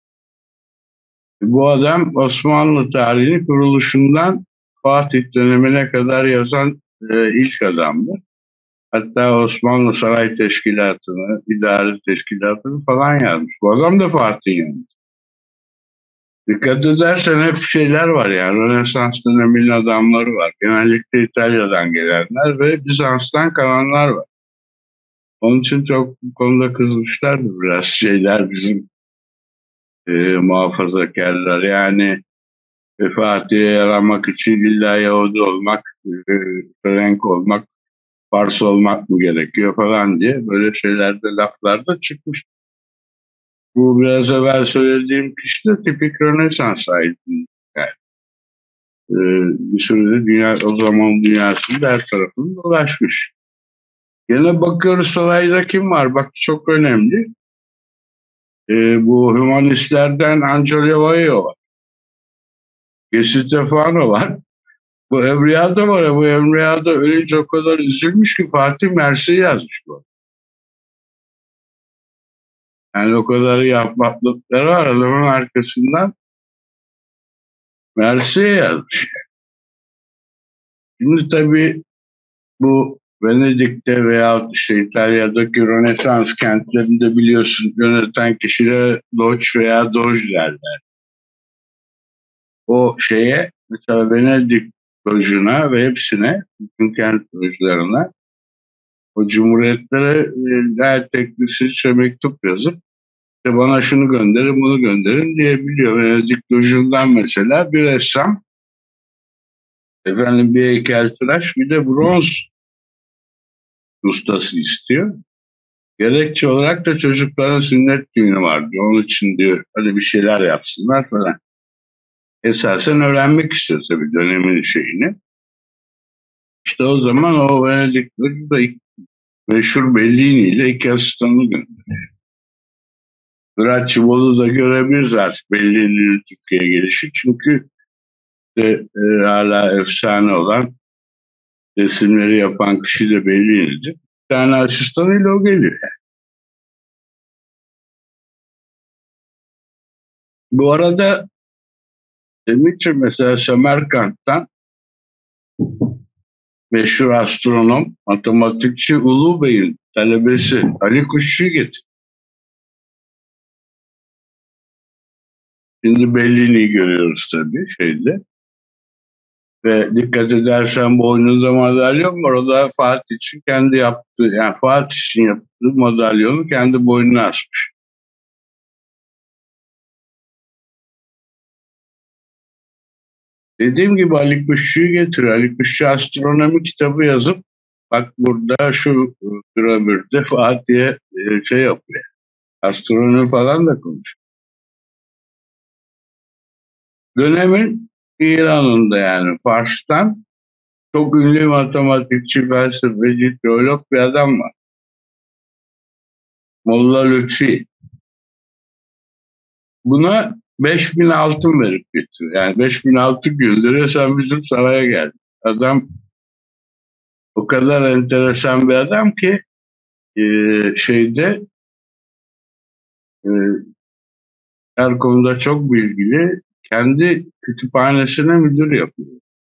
Bu adam Osmanlı tarihinin kuruluşundan Fatih dönemine kadar yazan ilk adamdı. Hatta Osmanlı Saray Teşkilatı'nı, İdari Teşkilatı'nı falan yazmış. Bu adam da Fatih'in yanında. Dikkat edersen hep şeyler var yani. Rönesans döneminin adamları var. Genellikle İtalya'dan gelenler ve Bizans'tan kalanlar var. Onun için çok bu konuda kızmışlardı biraz şeyler bizim muhafazakarlar. Yani Fatih'e yaramak için illa Yahudi olmak, Frank olmak, Fars olmak mı gerekiyor falan diye böyle şeylerde laflar da çıkmış. Bu biraz evvel söylediğim kişi de tipik Rönesans aydın. Yani, bir sürü de dünya, o zaman dünyasının her tarafını dolaşmış. Yine bakıyoruz sarayda kim var? Bak çok önemli. Bu hümanistlerden Angelo Vaio var. Stefano var. Bu Emriada var ya, bu Emriada ölünce o kadar üzülmüş ki Fatih Mersi'yi yazmış bu. Yani o kadar yapmaklıkları var, adamın arkasından Mersi'ye yazmış. Şimdi tabii bu Venedik'te veya işte İtalya'daki Rönesans kentlerinde biliyorsun yöneten kişilere Doge veya Doge derler. O şeye mesela Venedik Doge'una ve hepsine, bütün kent Doge'larına o cumhuriyetlere gayet teknisizce mektup yazıp işte bana şunu gönderin bunu gönderin diyebiliyor. Venedik Doge'undan mesela bir ressam, efendim bir heykeltıraş, bir de bronz ustası istiyor. Gerekçe olarak da çocukların sünnet düğünü var diyor. Onun için diyor hadi bir şeyler yapsınlar falan. Esasen öğrenmek istiyor tabii dönemin şeyini. İşte o zaman o Venedik Doge'u meşhur Bellini ile iki asistanını gönderiyor. Bracciolo'da da görebiliriz artık Bellini'nin Türkiye'ye gelişi. Çünkü hala efsane olan resimleri yapan kişi de Bellini'dir. Bir tane asistanıyla o geliyor. Bu arada Demirci mesela Semerkant'tan meşhur astronom, matematikçi Ulu Bey'in talebesi Ali Kuşçu'yu getir. Şimdi Bellini'yi görüyoruz tabii şeyde. Ve dikkat edersen boynunda madalyon var. O da Fatih için kendi yaptığı, yani Fatih için yaptığı madalyonu kendi boynuna asmış. Dediğim gibi Ali Kuşçu'yu getiriyor. Ali Kuşçu astronomi kitabı yazıp bak burada şu gravürde Fatih'e şey yapıyor. Astronomi falan da konuşuyor. Dönemin İran'ında yani Fars'tan çok ünlü matematikçi, felsefeci, teolog bir adam var. Molla Lütfi. Buna 5.000 altın verip getiriyor. Yani 5.000 altın gönderiyor, sen bizim saraya geldin. Adam o kadar enteresan bir adam ki şeyde her konuda çok bilgili, kendi kütüphanesine müdür yapıyor.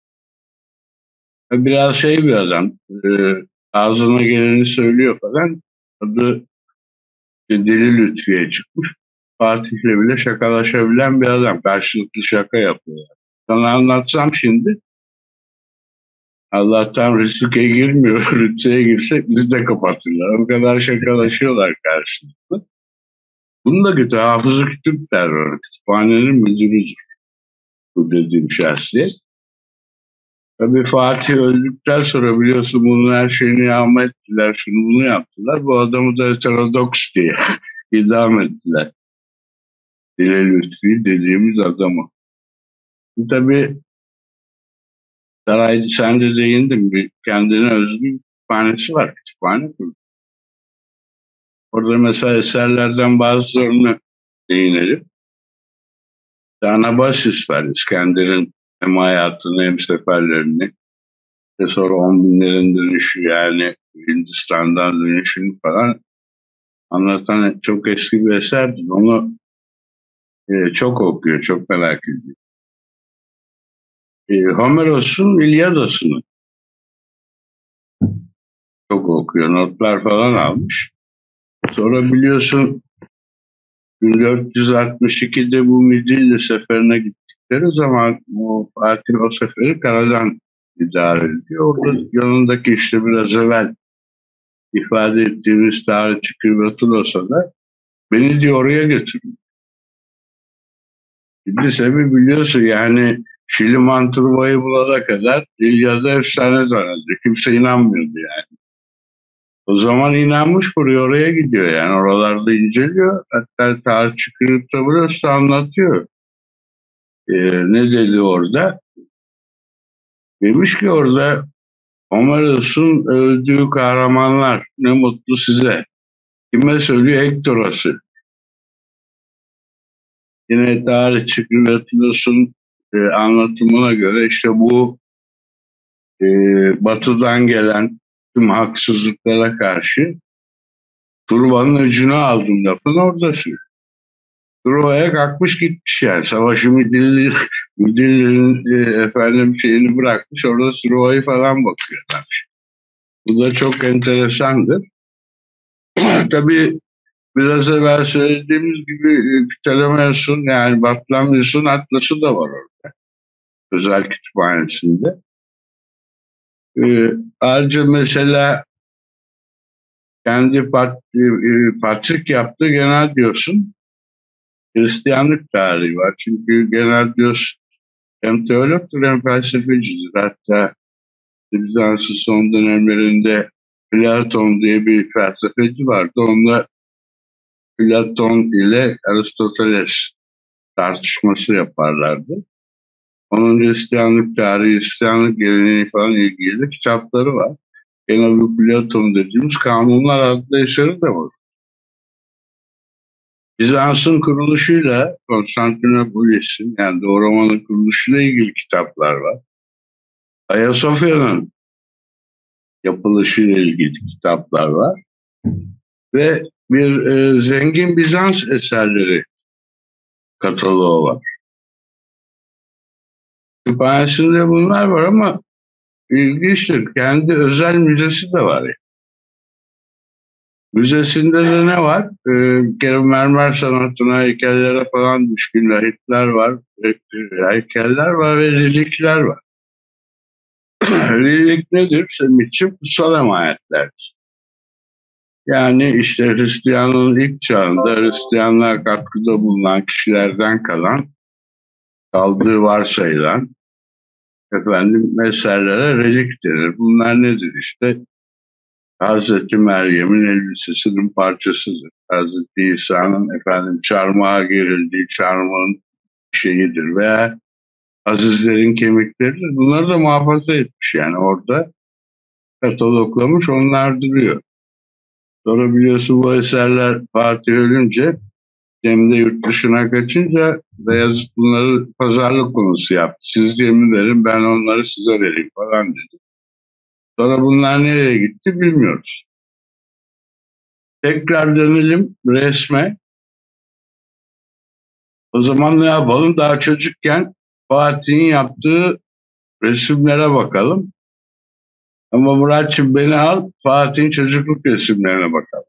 Biraz şey bir adam, ağzına geleni söylüyor falan. Adı Deli Lütfiye çıkmış. Fatih'le bile şakalaşabilen bir adam. Karşılıklı şaka yapıyor. Sana anlatsam şimdi, Allah'tan Rütü'ye girmiyor. Rütü'ye girsek bizi de kapatırlar. O kadar şakalaşıyorlar karşılıklı. Bunu da kötü. Hafızı Kütüp der. Kütüphanenin müdürüdür bu dediğim şahsiyet. Tabii Fatih öldükten sonra biliyorsun bunun her şeyini yağma ettiler. Şunu bunu yaptılar. Bu adamı da heterodoks diye idam ettiler. Dile Lütfi dediğimiz adamı. Tabii sarayda sen de değindin. Bir kendine özgü bir kütüphanesi var. Kütüphane kurdu. Orada mesela eserlerden bazılarını değinelim. Anabasis var. İskender'in hem hayatını hem seferlerini ve sonra 10 binlerin dönüşü yani Hindistan'dan dönüşünü falan anlatan çok eski bir eserdir. Onu çok okuyor, çok merak ediyor. Homeros'un İlyados'unu Çok okuyor. Notlar falan almış. Sonra biliyorsun 1462'de bu Midilli seferine gittikleri zaman o Fatih o seferi karadan idare ediyor. Orada yanındaki işte biraz evvel ifade ettiğimiz tarihçi Kırbatulos'a da beni diyor oraya götürün. Bir sebebi biliyorsun yani Şiliman Truva'yı bulana kadar İlyas'a efsane zannediyor. Kimse inanmıyordu yani. O zaman inanmış buraya oraya gidiyor yani. Oralarda inceliyor. Hatta tarihçi Kırbatulos'a da anlatıyor. Ne dedi orada? Demiş ki orada Homeros'un öldüğü kahramanlar ne mutlu size. Kime söylüyor? Hektoros'u. Yine tarihçi Kırbatulos'un anlatımına göre işte bu batıdan gelen tüm haksızlıklara karşı Truva'nın öcünü aldım lafın oradası. Truva'ya kalkmış gitmiş yani. Savaşı Midilli'nin efendim şeyini bırakmış. Orada Truva'yı falan bakıyor. Bu da çok enteresandır. Tabii biraz evvel söylediğimiz gibi Ptolemaios'un yani Batlamyus'un atlası da var orada. Özel kütüphanesinde. Ayrıca mesela kendi Patrik yaptığı Genadios'un Hristiyanlık tarihi var. Çünkü Genadios hem teologtur hem felsefecidir. Hatta Bizans'ın son dönemlerinde Platon diye bir felsefeci vardı. Onunla Platon ile Aristoteles tartışması yaparlardı. Onun Hristiyanlık tarihi, Hristiyanlık geleneği falan ilgili de kitapları var. Gene bu Platon dediğimiz Kanunlar adlı eseri de var. Bizans'ın kuruluşuyla Konstantinopolis'in yani Doğu Roma'nın kuruluşuyla ilgili kitaplar var. Ayasofya'nın yapılışıyla ilgili kitaplar var. Ve bir zengin Bizans eserleri kataloğu var. Kütüphanesinde bunlar var ama ilginçtir. Kendi özel müzesi de var. Yani. Müzesinde de ne var? Mermer sanatına, heykellere falan düşkün lahitler var. Heykeller var ve relikler var. Relik nedir? Senin için kutsal emanetler. Yani işte Hristiyanlığın ilk çağında Hristiyanlığa katkıda bulunan kişilerden kaldığı varsayılan eserlere relik denir. Bunlar nedir işte? Hazreti Meryem'in elbisesinin parçasıdır. Hazreti İsa'nın çarmıha gerildiği çarmıhın şeyidir veya azizlerin kemikleridir. Bunları da muhafaza etmiş yani orada kataloglamış onlar duruyor. Sonra biliyorsun bu eserler Fatih ölünce Cem de yurt dışına kaçınca Beyazıt bunları pazarlık konusu yaptı. Siz gemi verin ben onları size vereyim falan dedi. Sonra bunlar nereye gitti bilmiyoruz. Tekrar dönelim resme. O zaman ne yapalım? Daha çocukken Fatih'in yaptığı resimlere bakalım. Ama Muratçım beni al, Fatih'in çocukluk resimlerine bakalım.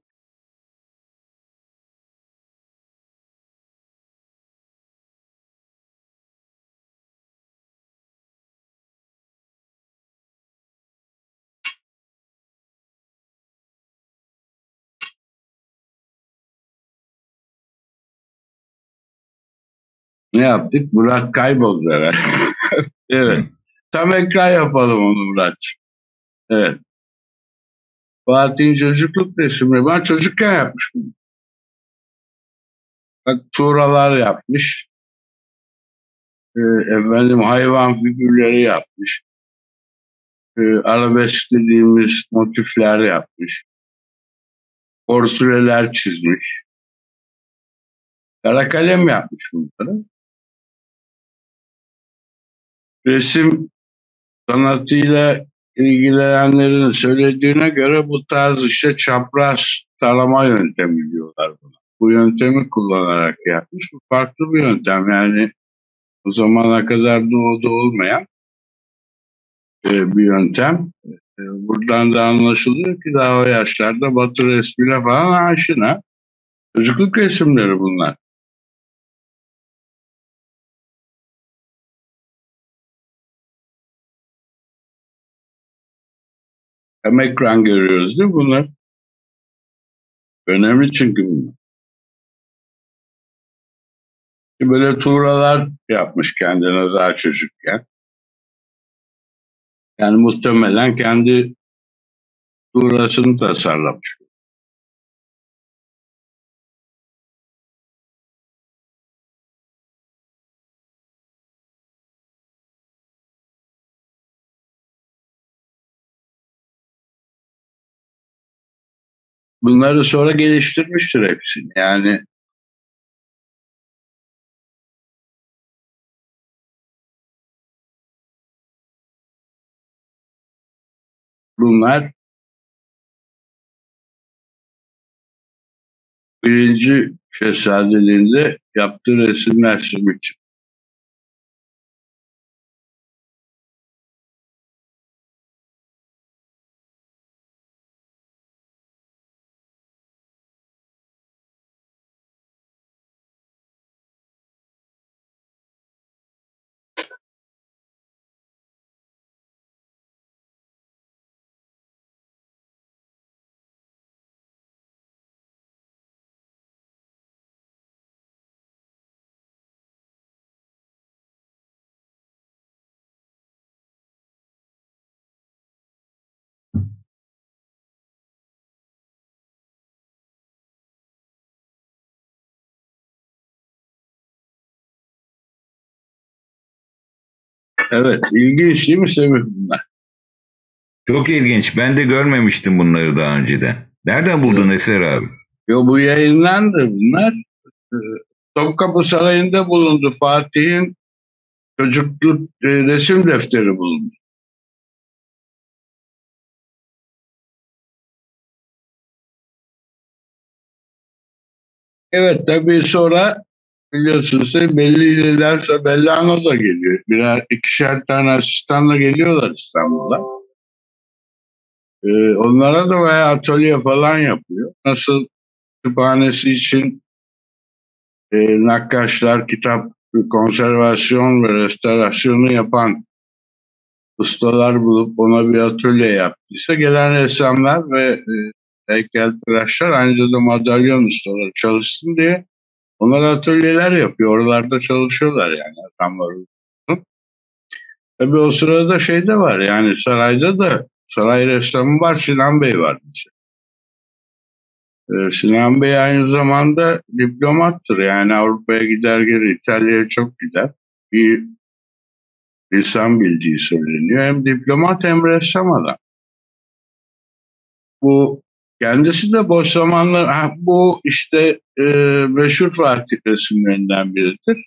Ne yaptık? Murat kayboldu herhalde. Evet. Tam ekran yapalım onu Muratçım. Evet. Fatih'in çocukluk resmi. Ben çocukken yapmıştım. Bak tuğralar yapmış. Hayvan figürleri yapmış. Arabesk dediğimiz motifler yapmış. Porsüleler çizmiş. Kara kalem yapmış bunları. Resim sanatıyla ilgilenenlerin söylediğine göre bu tarz işte çapraz tarama yöntemi diyorlar buna. Bu yöntemi kullanarak yapmış. Bu farklı bir yöntem yani o zamana kadar doğuda olmayan bir yöntem. Buradan da anlaşılıyor ki daha o yaşlarda Batı resmine falan aşina. Çocukluk resimleri bunlar. Hem ekran görüyoruz değil mi bunlar? Önemli çünkü bunlar. Böyle tuğralar yapmış kendine daha çocukken. Yani muhtemelen kendi tuğrasını tasarlamış. Bunları sonra geliştirmiştir hepsini. Yani bunlar birinci şehzadeliğinde yaptığı resimler için. Evet, ilginç değil mi Semih bunlar? Çok ilginç. Ben de görmemiştim bunları daha önceden. Nereden buldun Eser abi? Yo, bu yayınlandı bunlar. Ee, Topkapı Sarayı'nda bulundu. Fatih'in çocukluk resim defteri bulundu. Evet, tabii sonra biliyorsunuz belli illeler sonra Bellano da geliyor. Birer ikişer tane asistanla geliyorlar İstanbul'a. Onlara da bayağı atölye falan yapıyor. Nasıl kütüphanesi için nakkaşlar, kitap konservasyon ve restorasyonu yapan ustalar bulup ona bir atölye yaptıysa gelen ressamlar ve heykeltıraşlar aynı zamanda madalyon ustaları çalışsın diye onlar atölyeler yapıyor. Oralarda çalışıyorlar yani adamlar. Tabii o sırada şey de var yani sarayda da saray ressamı var, Sinan Bey var mesela. Sinan Bey aynı zamanda diplomattır. Yani Avrupa'ya gider gelir, İtalya'ya çok gider. Bir lisan bildiği söyleniyor. Hem diplomat hem ressam adam. Bu kendisi de boş zamanlar, bu işte meşhur Fatih resimlerinden biridir.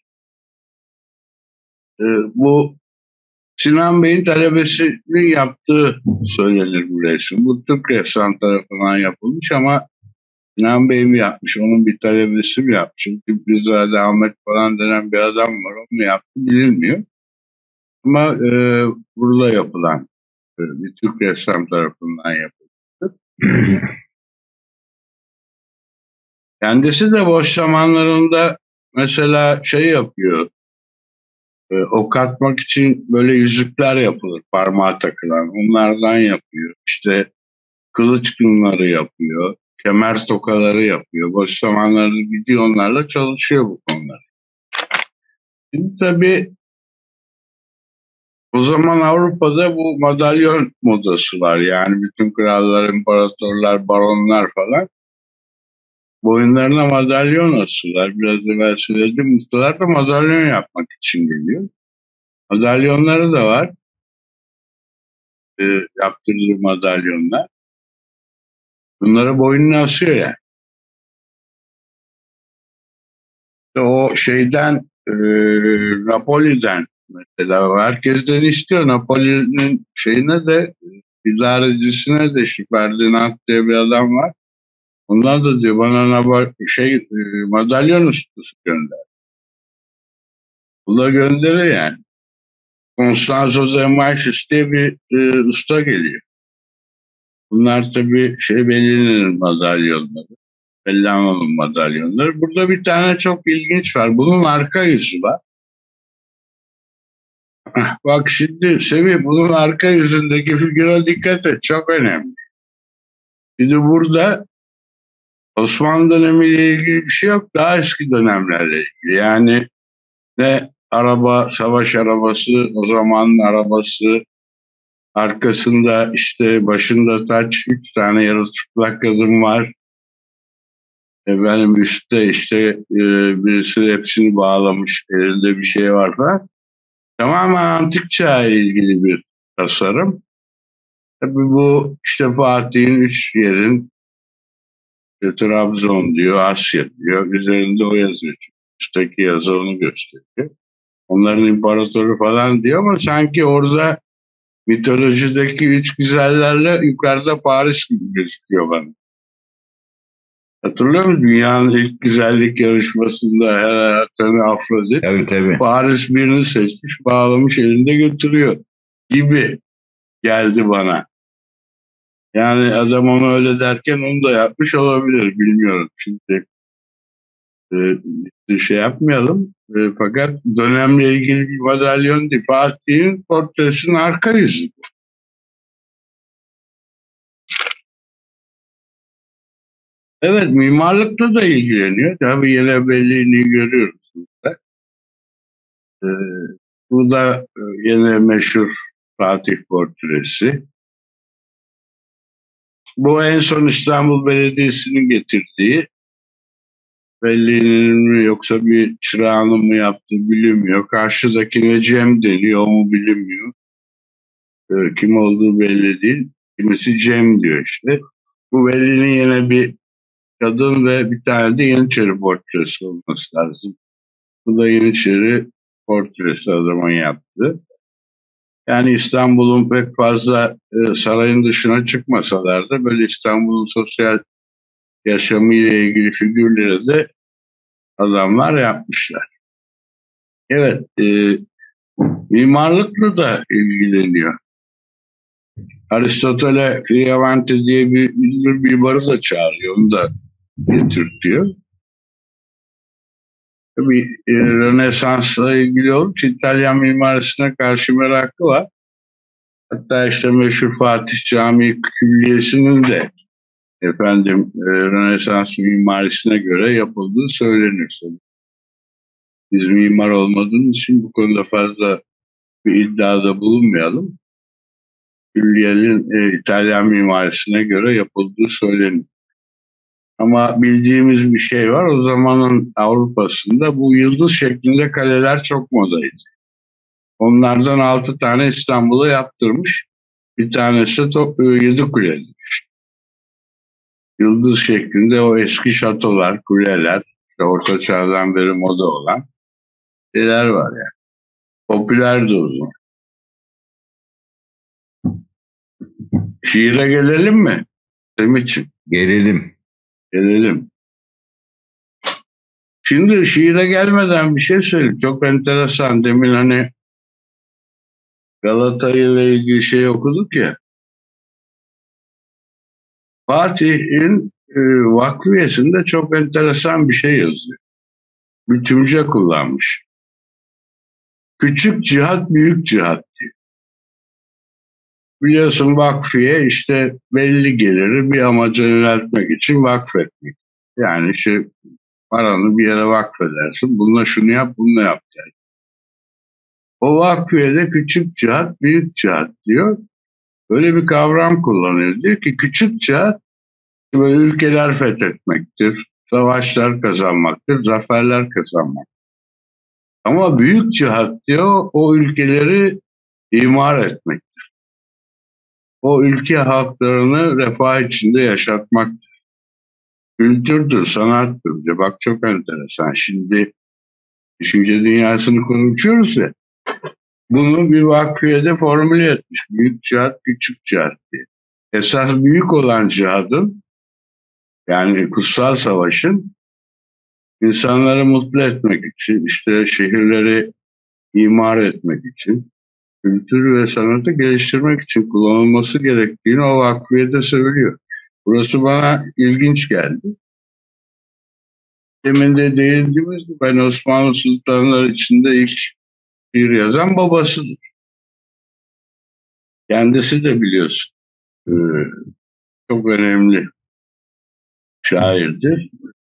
Bu Sinan Bey'in talebesinin yaptığı söylenir bu resim. Bu Türk ressam tarafından yapılmış ama Sinan Bey mi yapmış, onun bir talebesi mi yapmış? Tüplüzade Ahmet falan denen bir adam var, o mu yaptı bilinmiyor. Ama burada yapılan bir Türk ressam tarafından yapıldı. Kendisi de boş zamanlarında mesela şey yapıyor, ok atmak için böyle yüzükler yapılır, parmağa takılan, onlardan yapıyor. İşte kılıç kınları yapıyor, kemer tokaları yapıyor. Boş zamanlarında gidiyor onlarla çalışıyor bu konular. Şimdi tabii o zaman Avrupa'da bu madalyon modası var. Yani bütün krallar, imparatorlar, baronlar falan boyunlarına madalyon asıyorlar. Biraz evvel söyledim. Ustalar da madalyon yapmak için geliyor. Madalyonları da var. Yaptırdığı madalyonlar. Bunları boynuna asıyor yani. İşte o şeyden Napoli'den mesela herkesten istiyor. Napoli'nin şeyine de idarecisine de şu Ferdinand diye bir adam var. Ondan da diyor bana madalyon ustası gönder. Bu da gönderiyor yani. Constanzo Zemaitis diye bir usta geliyor. Bunlar tabii Belli'nin madalyonları, Bellama'nın madalyonları. Burada bir tane çok ilginç var. Bunun arka yüzü var. Bak şimdi Semih, bunun arka yüzündeki figüre dikkat et. Çok önemli. Şimdi burada Osmanlı dönemiyle ilgili bir şey yok. Daha eski dönemlerle ilgili. Yani ne araba, savaş arabası, o zamanın arabası, arkasında işte başında taç, 3 tane yarı çıplak kadın var. Efendim üstte işte birisi hepsini bağlamış, elinde bir şey var falan. Tamamen antik çağ ilgili bir tasarım. Tabii bu işte Fatih'in 3 yerin Trabzon diyor, Asya diyor. Üzerinde o yazıyor. Üstteki yazı onu gösteriyor. Onların imparatoru falan diyor ama sanki orada mitolojideki 3 güzellerle yukarıda Paris gibi gözüküyor bana. Hatırlıyor musun? Dünyanın ilk güzellik yarışmasında her tane Afrodit. Tabii. Paris birini seçmiş, bağlamış, elinde götürüyor gibi geldi bana. Yani adam onu öyle derken onu da yapmış olabilir, bilmiyorum. Şimdi şey yapmayalım. Fakat dönemle ilgili bir madalyon değil. Fatih'in portresinin arka yüzü. Evet, mimarlıkla da ilgileniyor. Tabii yine belliğini görüyoruz burada. E, Bu da yine meşhur Fatih portresi. Bu en son İstanbul Belediyesi'nin getirdiği, Belli'nin mi yoksa bir çırağını mı yaptığı bilinmiyor. Karşıdakine Cem deniyor, o mu bilinmiyor. Kim olduğu belli değil. Kimisi Cem diyor işte. Bu Belli'nin yine bir kadın ve bir tane de Yeniçeri portresi olması lazım. Bu da Yeniçeri portresi adamın yaptı. Yani İstanbul'un pek fazla sarayın dışına çıkmasalar da böyle İstanbul'un sosyal yaşamı ile ilgili figürleri de adamlar yapmışlar. Evet, mimarlıkla da ilgileniyor. Aristotel'e Fiorentin diye bir ünlü mimarı da çağırıyor, onu da getirtiyor. Tabii Rönesans'la ilgili olduğu için İtalyan mimarisine karşı merakı var. Hatta işte meşhur Fatih Camii Külliyesi'nin de Rönesans mimarisine göre yapıldığı söylenir. Biz mimar olmadığımız için bu konuda fazla bir iddiada bulunmayalım. Külliyenin İtalyan mimarisine göre yapıldığı söylenir. Ama bildiğimiz bir şey var. O zamanın Avrupa'sında bu yıldız şeklinde kaleler çok modaydı. Onlardan 6 tane İstanbul'a yaptırmış. Bir tanesi de Yedikule. Yıldız şeklinde o eski şatolar, kuleler, işte Orta Çağ'dan beri moda olan şeyler var yani. Popülerdi o zaman. Şiire gelelim mi? Semih'ciğim. Gelelim. Şimdi şiire gelmeden bir şey söyleyeyim. Çok enteresan. Demin hani Galata ile ilgili şey okuduk ya. Fatih'in vakfiyesinde çok enteresan bir şey yazıyor. Bir tümce kullanmış. Küçük cihat, büyük cihat diyor. Biliyorsun vakfiye işte belli geliri bir amaca yöneltmek için vakfetmek. Yani işte paranı bir yere vakfedersin. Bununla şunu yap, bunu yap der. O vakfiyede küçük cihat, büyük cihat diyor. Böyle bir kavram kullanıyor. Diyor ki küçük cihat böyle ülkeler fethetmektir, savaşlar kazanmaktır, zaferler kazanmak. Ama büyük cihat diyor o ülkeleri imar etmektir. O ülke halklarını refah içinde yaşatmaktır. Kültürdür, sanattır diyor. Bak çok enteresan. Şimdi düşünce dünyasını konuşuyoruz ya. Bunu bir vakfiyede formüle etmiş. Büyük cihat, küçük cihat diye. Esas büyük olan cihadın, yani kutsal savaşın, insanları mutlu etmek için, işte şehirleri imar etmek için, kültürü ve sanatı geliştirmek için kullanılması gerektiğini o vakfiyede söylüyor. Burası bana ilginç geldi. Demin de değindiğimiz gibi ben Osmanlı sultanları içinde ilk şiir yazan babasıdır. Kendisi de biliyorsun. Çok önemli şairdir.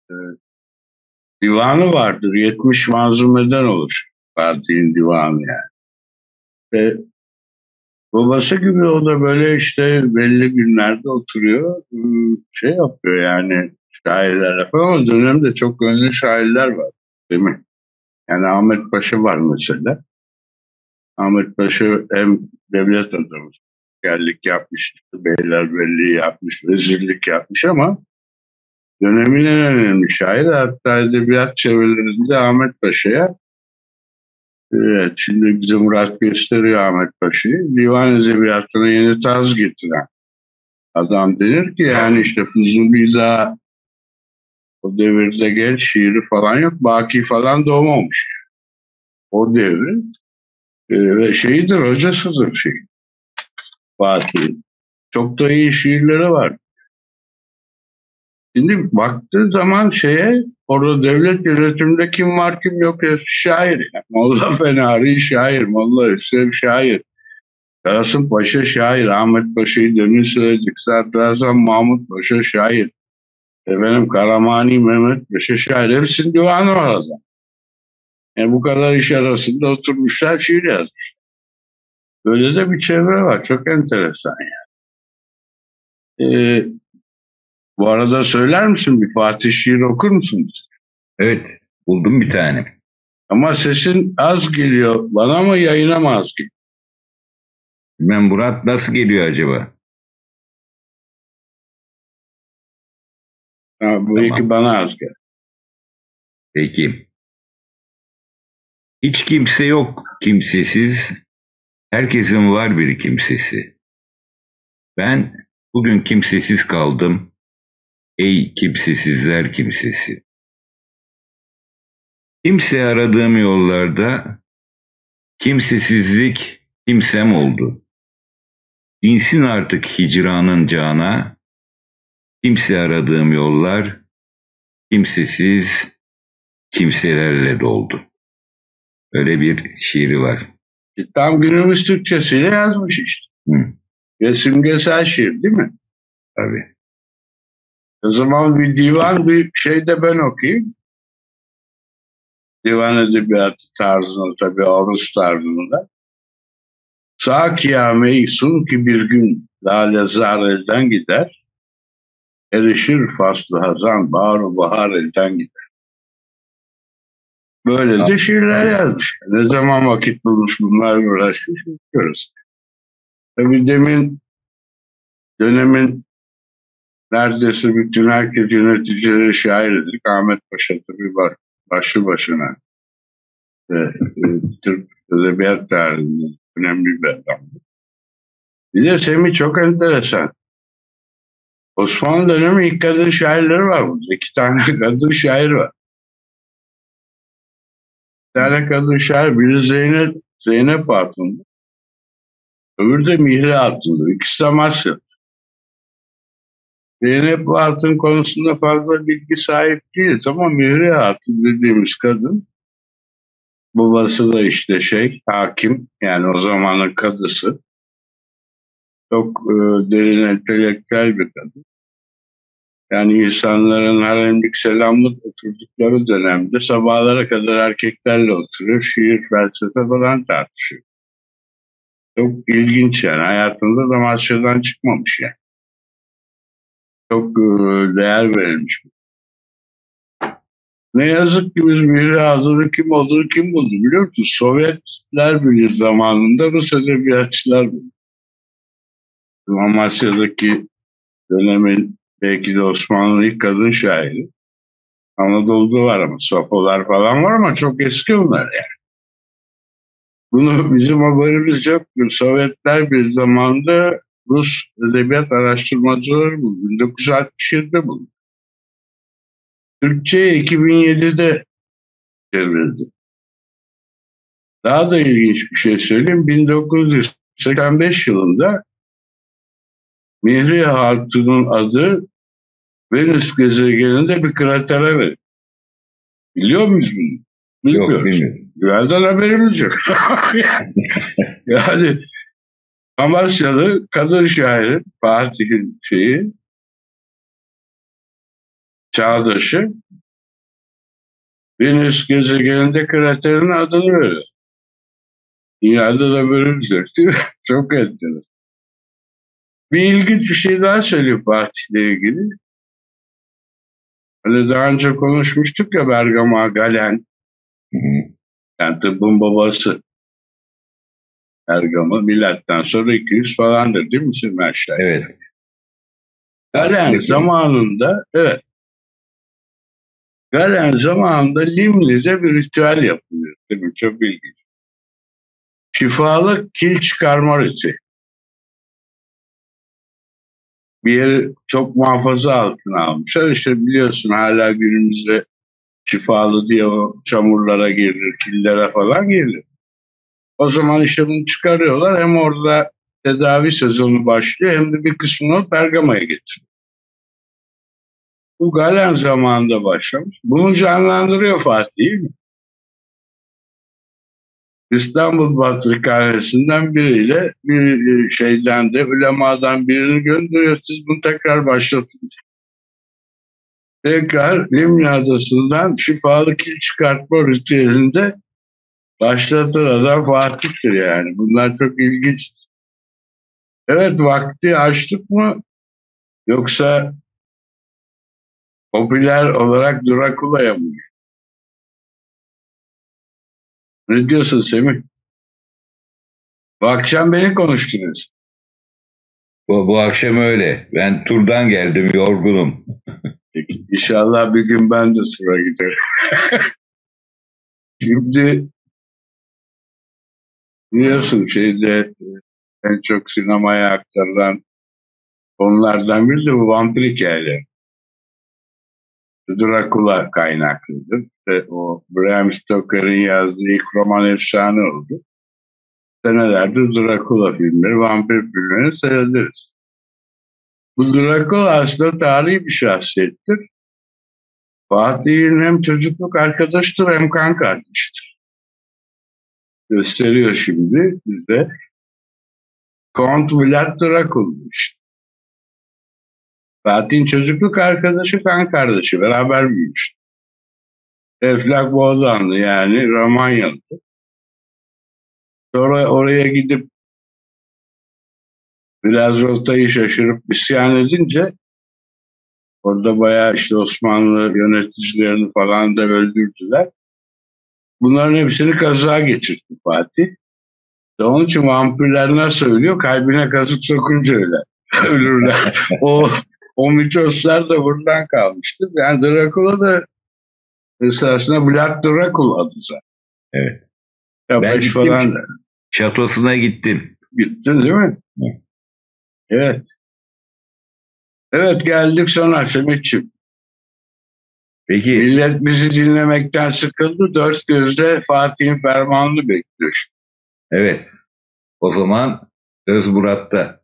Divanı vardır. 70 manzumeden oluşur. Fatih'in divanı yani. Ve babası gibi o da böyle işte belli günlerde oturuyor. Şey yapıyor yani şairlerle falan ama dönemde çok ünlü şairler var. Değil mi? Yani Ahmet Paşa var mesela. Ahmet Paşa hem devlet adamı, askerlik yapmış, beylerbeyliği yapmış, vezirlik yapmış ama dönemin en önemli şairi. Hatta edebiyat çevrelerinde Ahmet Paşa'ya, evet, şimdi bize Murat gösteriyor Ahmet Paşa'yı, divan edebiyatına yeni tarz getiren adam denir ki yani işte Fuzuli daha o devirde genç, şiiri falan yok, Baki falan doğmamış o devrin. Ve şeyidir, hocasıdır şey. Fatih. Çok da iyi şiirleri var. Şimdi baktığı zaman şeye, orada devlet yönetiminde kim var kim yok ya, şair. Yani. Molla Fenari şair, Molla Hüseyin şair, Kasım Paşa şair, Ahmet Paşa'yı demin söyledik, Sadrazam Mahmut Paşa şair, efendim Karamani Mehmet Paşa şair, hepsinin divanı var orada. Yani bu kadar iş arasında oturmuşlar, şiir yazmış. Böyle de bir çevre var, çok enteresan yani. Bu arada söyler misin, bir Fatih şiiri okur musun? Evet, buldum bir tane. Ama sesin az geliyor bana ama yayına mı az geliyor? Ben Murat nasıl geliyor acaba? Bu Tamam. iki bana az geliyor. Peki. Hiç kimse yok kimsesiz, herkesin var bir kimsesi. Ben bugün kimsesiz kaldım, ey kimsesizler kimsesi. Kimse aradığım yollarda, kimsesizlik kimsem oldu. Dinsin artık hicranın cana, kimse aradığım yollar, kimsesiz kimselerle doldu. Öyle bir şiiri var. Tam günümüz Türkçesiyle yazmış işte. Ve simgesel şiir değil mi? Tabii. O zaman bir divan, bir şey de ben okuyayım. Divan edebiyatı tarzını, tabii Aruz tarzında. Sağ kıyame-i sun ki bir gün lale zar elden gider, erişir faslı hazan, bahar bahar elden gider. Böylece şiirler yazmış. Ne zaman vakit bulmuş bunlarla uğraşmış biliyoruz. Tabii demin dönemin neredeyse bütün herkes yöneticileri şairdir. Ahmet Paşa tabii var, başlı başına. Türk edebiyat tarihinde önemli bir adamdı. Bir de Semih çok enteresan. Osmanlı dönemi ilk kadın şairleri var burada. 2 tane kadın şair var. 2 tane kadın şair. Biri Zeynep Hatun'du. Öbürü de Mihri Hatun'du. İkisi de Amasya. Zeynep Hatun konusunda fazla bilgi sahip değiliz ama Mihri Hatun dediğimiz kadın, babası da işte hakim, yani o zamanın kadısı. Çok derin entelektüel bir kadın. Yani insanların haremlik selamlık oturdukları dönemde sabahlara kadar erkeklerle oturuyor, şiir, felsefe falan tartışıyor. Çok ilginç yani. Hayatında Damasya'dan çıkmamış yani. Çok değer verilmiş. Ne yazık ki biz Mihri Hazır'ın kim olduğunu kim buldu biliyor musun? Sovyetler Birliği zamanında Rus edebiyatçılar buldu. Amasya'daki dönemin belki de Osmanlı ilk kadın şairi. Anadolu'da var ama Sofolar falan var ama çok eski bunlar yani. Bunu bizim haberimiz yok. Sovyetler bir zamanda Rus edebiyat araştırmacıları buldu. 1967'de buldu. Türkçe'ye 2007'de çevrildi. Daha da ilginç bir şey söyleyeyim. 1985 yılında Mihri Hatun'un adı Venüs gezegeninde bir kratere verildi. Biliyor muyuz bunu? Bilmiyoruz. Yok, bilmiyorum. Güverden haberimiz yok. Yani Amasyalı kadın şairi Fatih'in çağdaşı Venüs gezegeninde kraterin adını veriyor. Dünyada da böyle yok değil mi? Çok enteresan. Bir ilginç bir şey daha söyleyeyim Fatih'le ilgili. Hani daha önce konuşmuştuk ya Bergama Galen. Yani tıbbın babası. Bergama milattan sonra 200 falandır değil mi Sümerşah? Evet. Galen zamanında Galen zamanında Limni'de bir ritüel yapılıyor. Değil mi? Çok ilginç. Şifalı kil çıkarma ritüeli. Bir yeri çok muhafaza altına almışlar. İşte biliyorsun hala günümüzde şifalı diye o çamurlara girilir, killere falan girilir. O zaman işte bunu çıkarıyorlar. Hem orada tedavi sezonu başlıyor hem de bir kısmını Bergama'ya getiriyor. Bu Galen zamanında başlamış. Bunu canlandırıyor Fatih değil mi? İstanbul Patrikhanesi'nden biriyle bir şeyden de ulemadan birini gönderiyor. Siz bunu tekrar başlatın. Tekrar Limni Adası'ndan şifalı kil çıkartma ritüelinde başlatan adam Fatih'tir yani. Bunlar çok ilginç. Evet, vakti açtık mı yoksa popüler olarak Drakula'ya mı? Ne diyorsun Semih? Bu akşam beni konuşturuyorsun. Bu akşam öyle. Ben turdan geldim, yorgunum. Peki, İnşallah bir gün ben de sıra giderim. Şimdi biliyorsun en çok sinemaya aktarılan konulardan biri de bu vampir hikayeleri. Dracula kaynaklıdır. İşte o Bram Stoker'in yazdığı ilk roman efsane oldu. Senelerdir Dracula filmleri, vampir filmlerini seyrederiz. Bu Dracula aslında tarihi bir şahsiyettir. Fatih'in hem çocukluk arkadaşıdır hem kan kardeşidir. Gösteriyor şimdi bizde. Kont Vlad Dracula işte. Fatih'in çocukluk arkadaşı, kan kardeşi. Beraber büyümüş. Eflak Boğazanlı yani Romanyalı'dır. Sonra oraya gidip biraz rotayı şaşırıp isyan edince orada bayağı işte Osmanlı yöneticilerini falan da öldürdüler. Bunların hepsini kazığa geçirdi Fatih. Onun için vampirler nasıl ölüyor? Kalbine kazık sokunca ölürler. O mitoslar da buradan kalmıştır. Yani Dracula da esasında Vlad Dracula adı zaten. Evet. Ben falan da. Şatosuna gittim. Gittin değil mi? Evet. Evet, geldik son Semih'ciğim. Peki. Millet bizi dinlemekten sıkıldı. Dört gözle Fatih'in fermanını bekliyor. Evet. O zaman söz Murat'ta.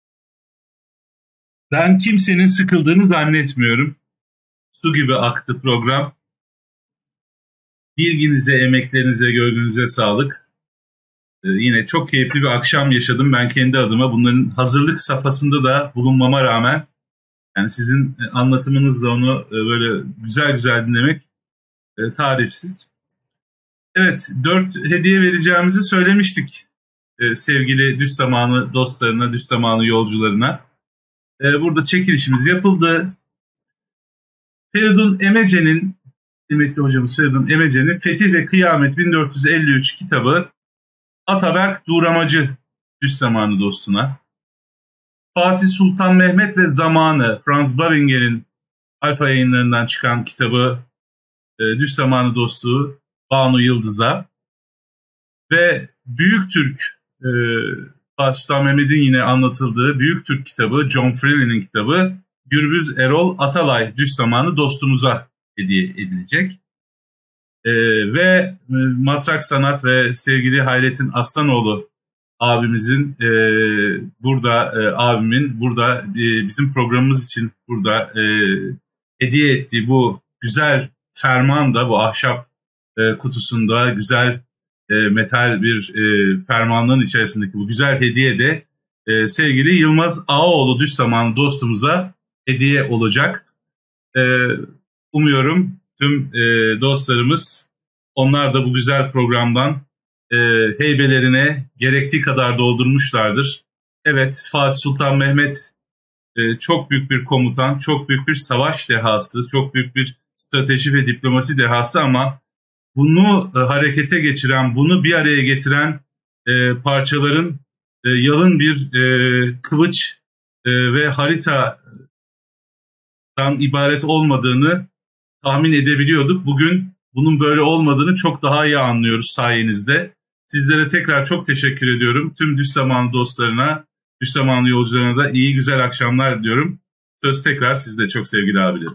Ben kimsenin sıkıldığını zannetmiyorum. Su gibi aktı program. Bilginize, emeklerinize, gönlünüze sağlık. Yine çok keyifli bir akşam yaşadım ben kendi adıma. Bunların hazırlık safhasında da bulunmama rağmen yani sizin anlatımınızla onu böyle güzel güzel dinlemek tarifsiz. Evet, 4 hediye vereceğimizi söylemiştik sevgili Düş Zamanı dostlarına, Düş Zamanı yolcularına. Burada çekilişimiz yapıldı. Feridun Emece'nin, kıymetli hocamız Feridun Emece'nin Fetih ve Kıyamet 1453 kitabı Ataberk Duramacı Düş Zamanı dostuna. Fatih Sultan Mehmet ve Zamanı Franz Bavinger'in Alfa yayınlarından çıkan kitabı Düş Zamanı dostu Banu Yıldız'a ve Büyük Türk Fatih Sultan Mehmet'in yine anlatıldığı Büyük Türk kitabı John Freeland'in kitabı Gürbüz Erol Atalay Düş Zamanı dostumuza hediye edilecek. Ve Matrak Sanat ve sevgili Hayrettin Aslanoğlu abimizin burada bizim programımız için burada hediye ettiği bu güzel ferman da bu ahşap kutusunda güzel metal bir fermanlığın içerisindeki bu güzel hediye de sevgili Yılmaz Ağaoğlu Düş Zamanı dostumuza hediye olacak. Umuyorum tüm dostlarımız, onlar da bu güzel programdan heybelerine gerektiği kadar doldurmuşlardır. Evet, Fatih Sultan Mehmet çok büyük bir komutan, çok büyük bir savaş dehası, çok büyük bir strateji ve diplomasi dehası ama bunu harekete geçiren, bunu bir araya getiren parçaların yalın bir kılıç ve haritadan ibaret olmadığını tahmin edebiliyorduk. Bugün bunun böyle olmadığını çok daha iyi anlıyoruz sayenizde. Sizlere tekrar çok teşekkür ediyorum. Tüm Düş Zamanı dostlarına, Düş Zamanı yolcularına da iyi güzel akşamlar diliyorum. Söz tekrar sizde, çok sevgili abilerim.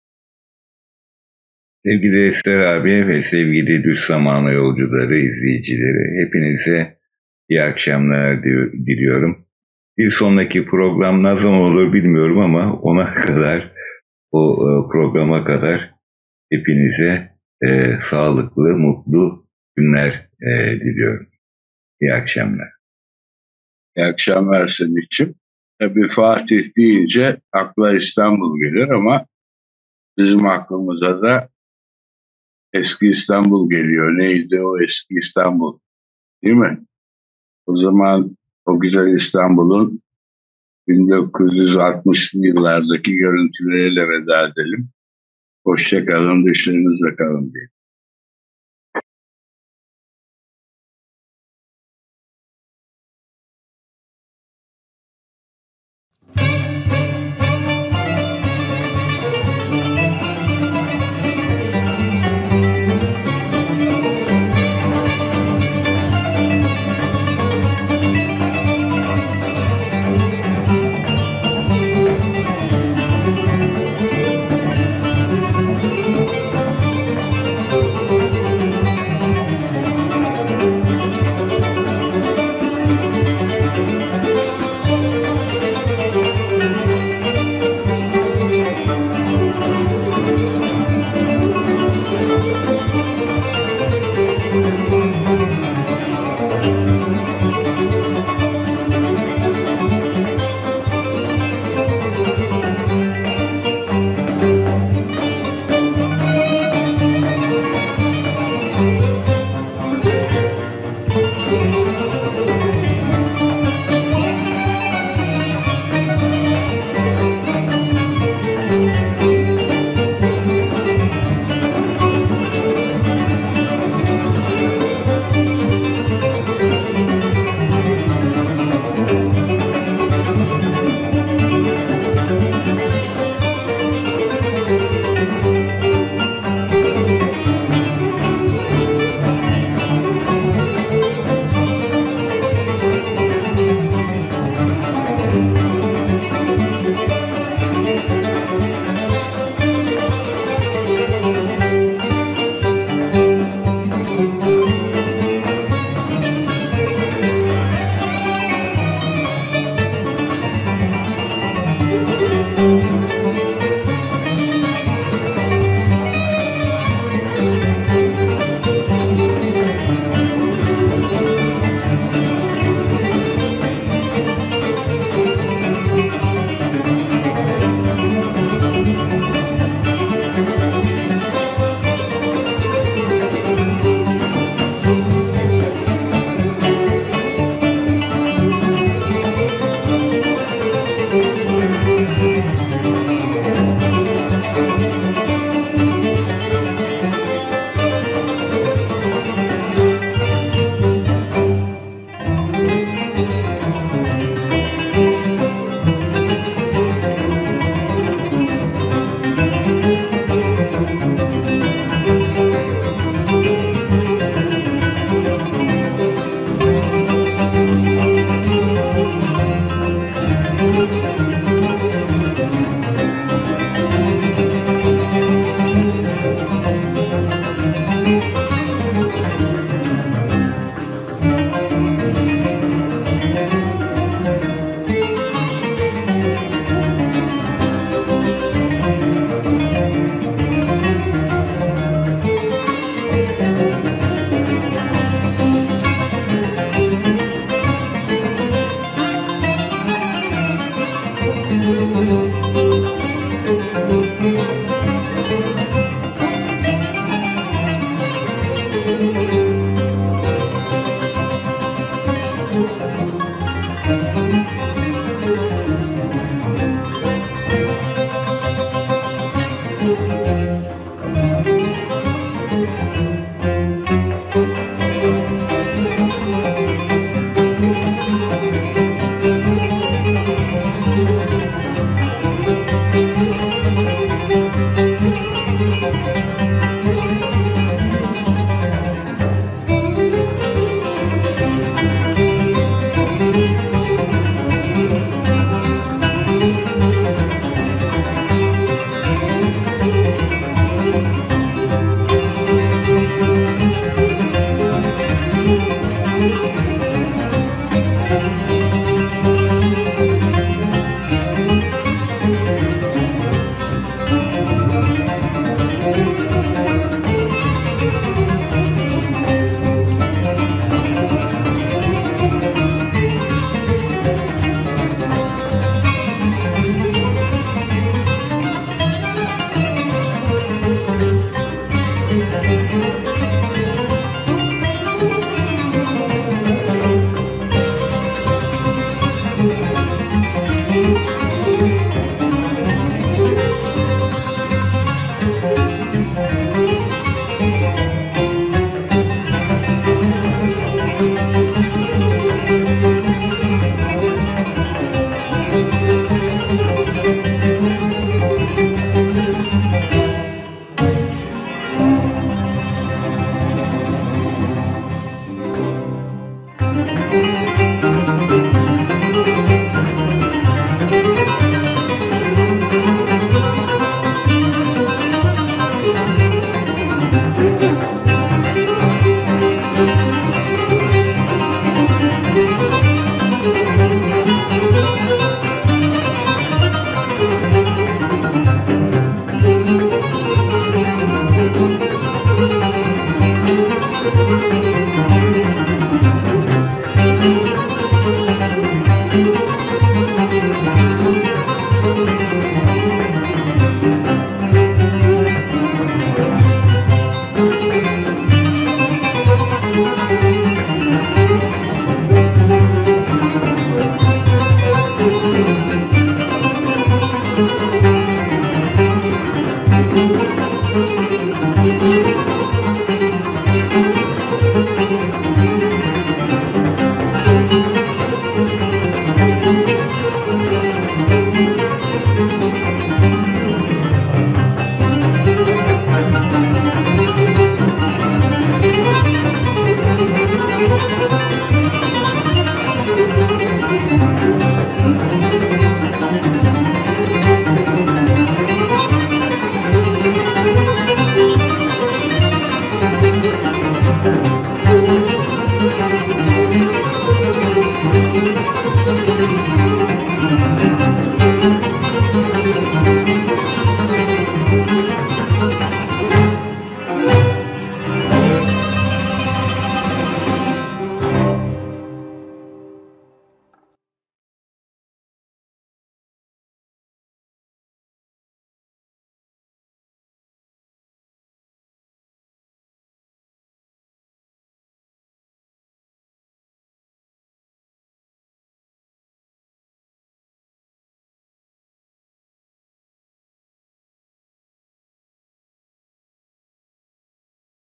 Sevgili Eser abi ve sevgili Düş Zamanı yolcuları, izleyicileri, hepinize iyi akşamlar diliyorum. Bir sonraki program ne zaman olur bilmiyorum ama ona kadar, o programa kadar hepinize sağlıklı, mutlu günler diliyorum. İyi akşamlar. İyi akşamlar Semih'ciğim. Tabii Fatih deyince akla İstanbul gelir ama bizim aklımıza da eski İstanbul geliyor. Neydi o eski İstanbul? Değil mi? O zaman o güzel İstanbul'un 1960'lı yıllardaki görüntüleriyle veda edelim. Hoşça kalın, düşlerinizle kalın diye.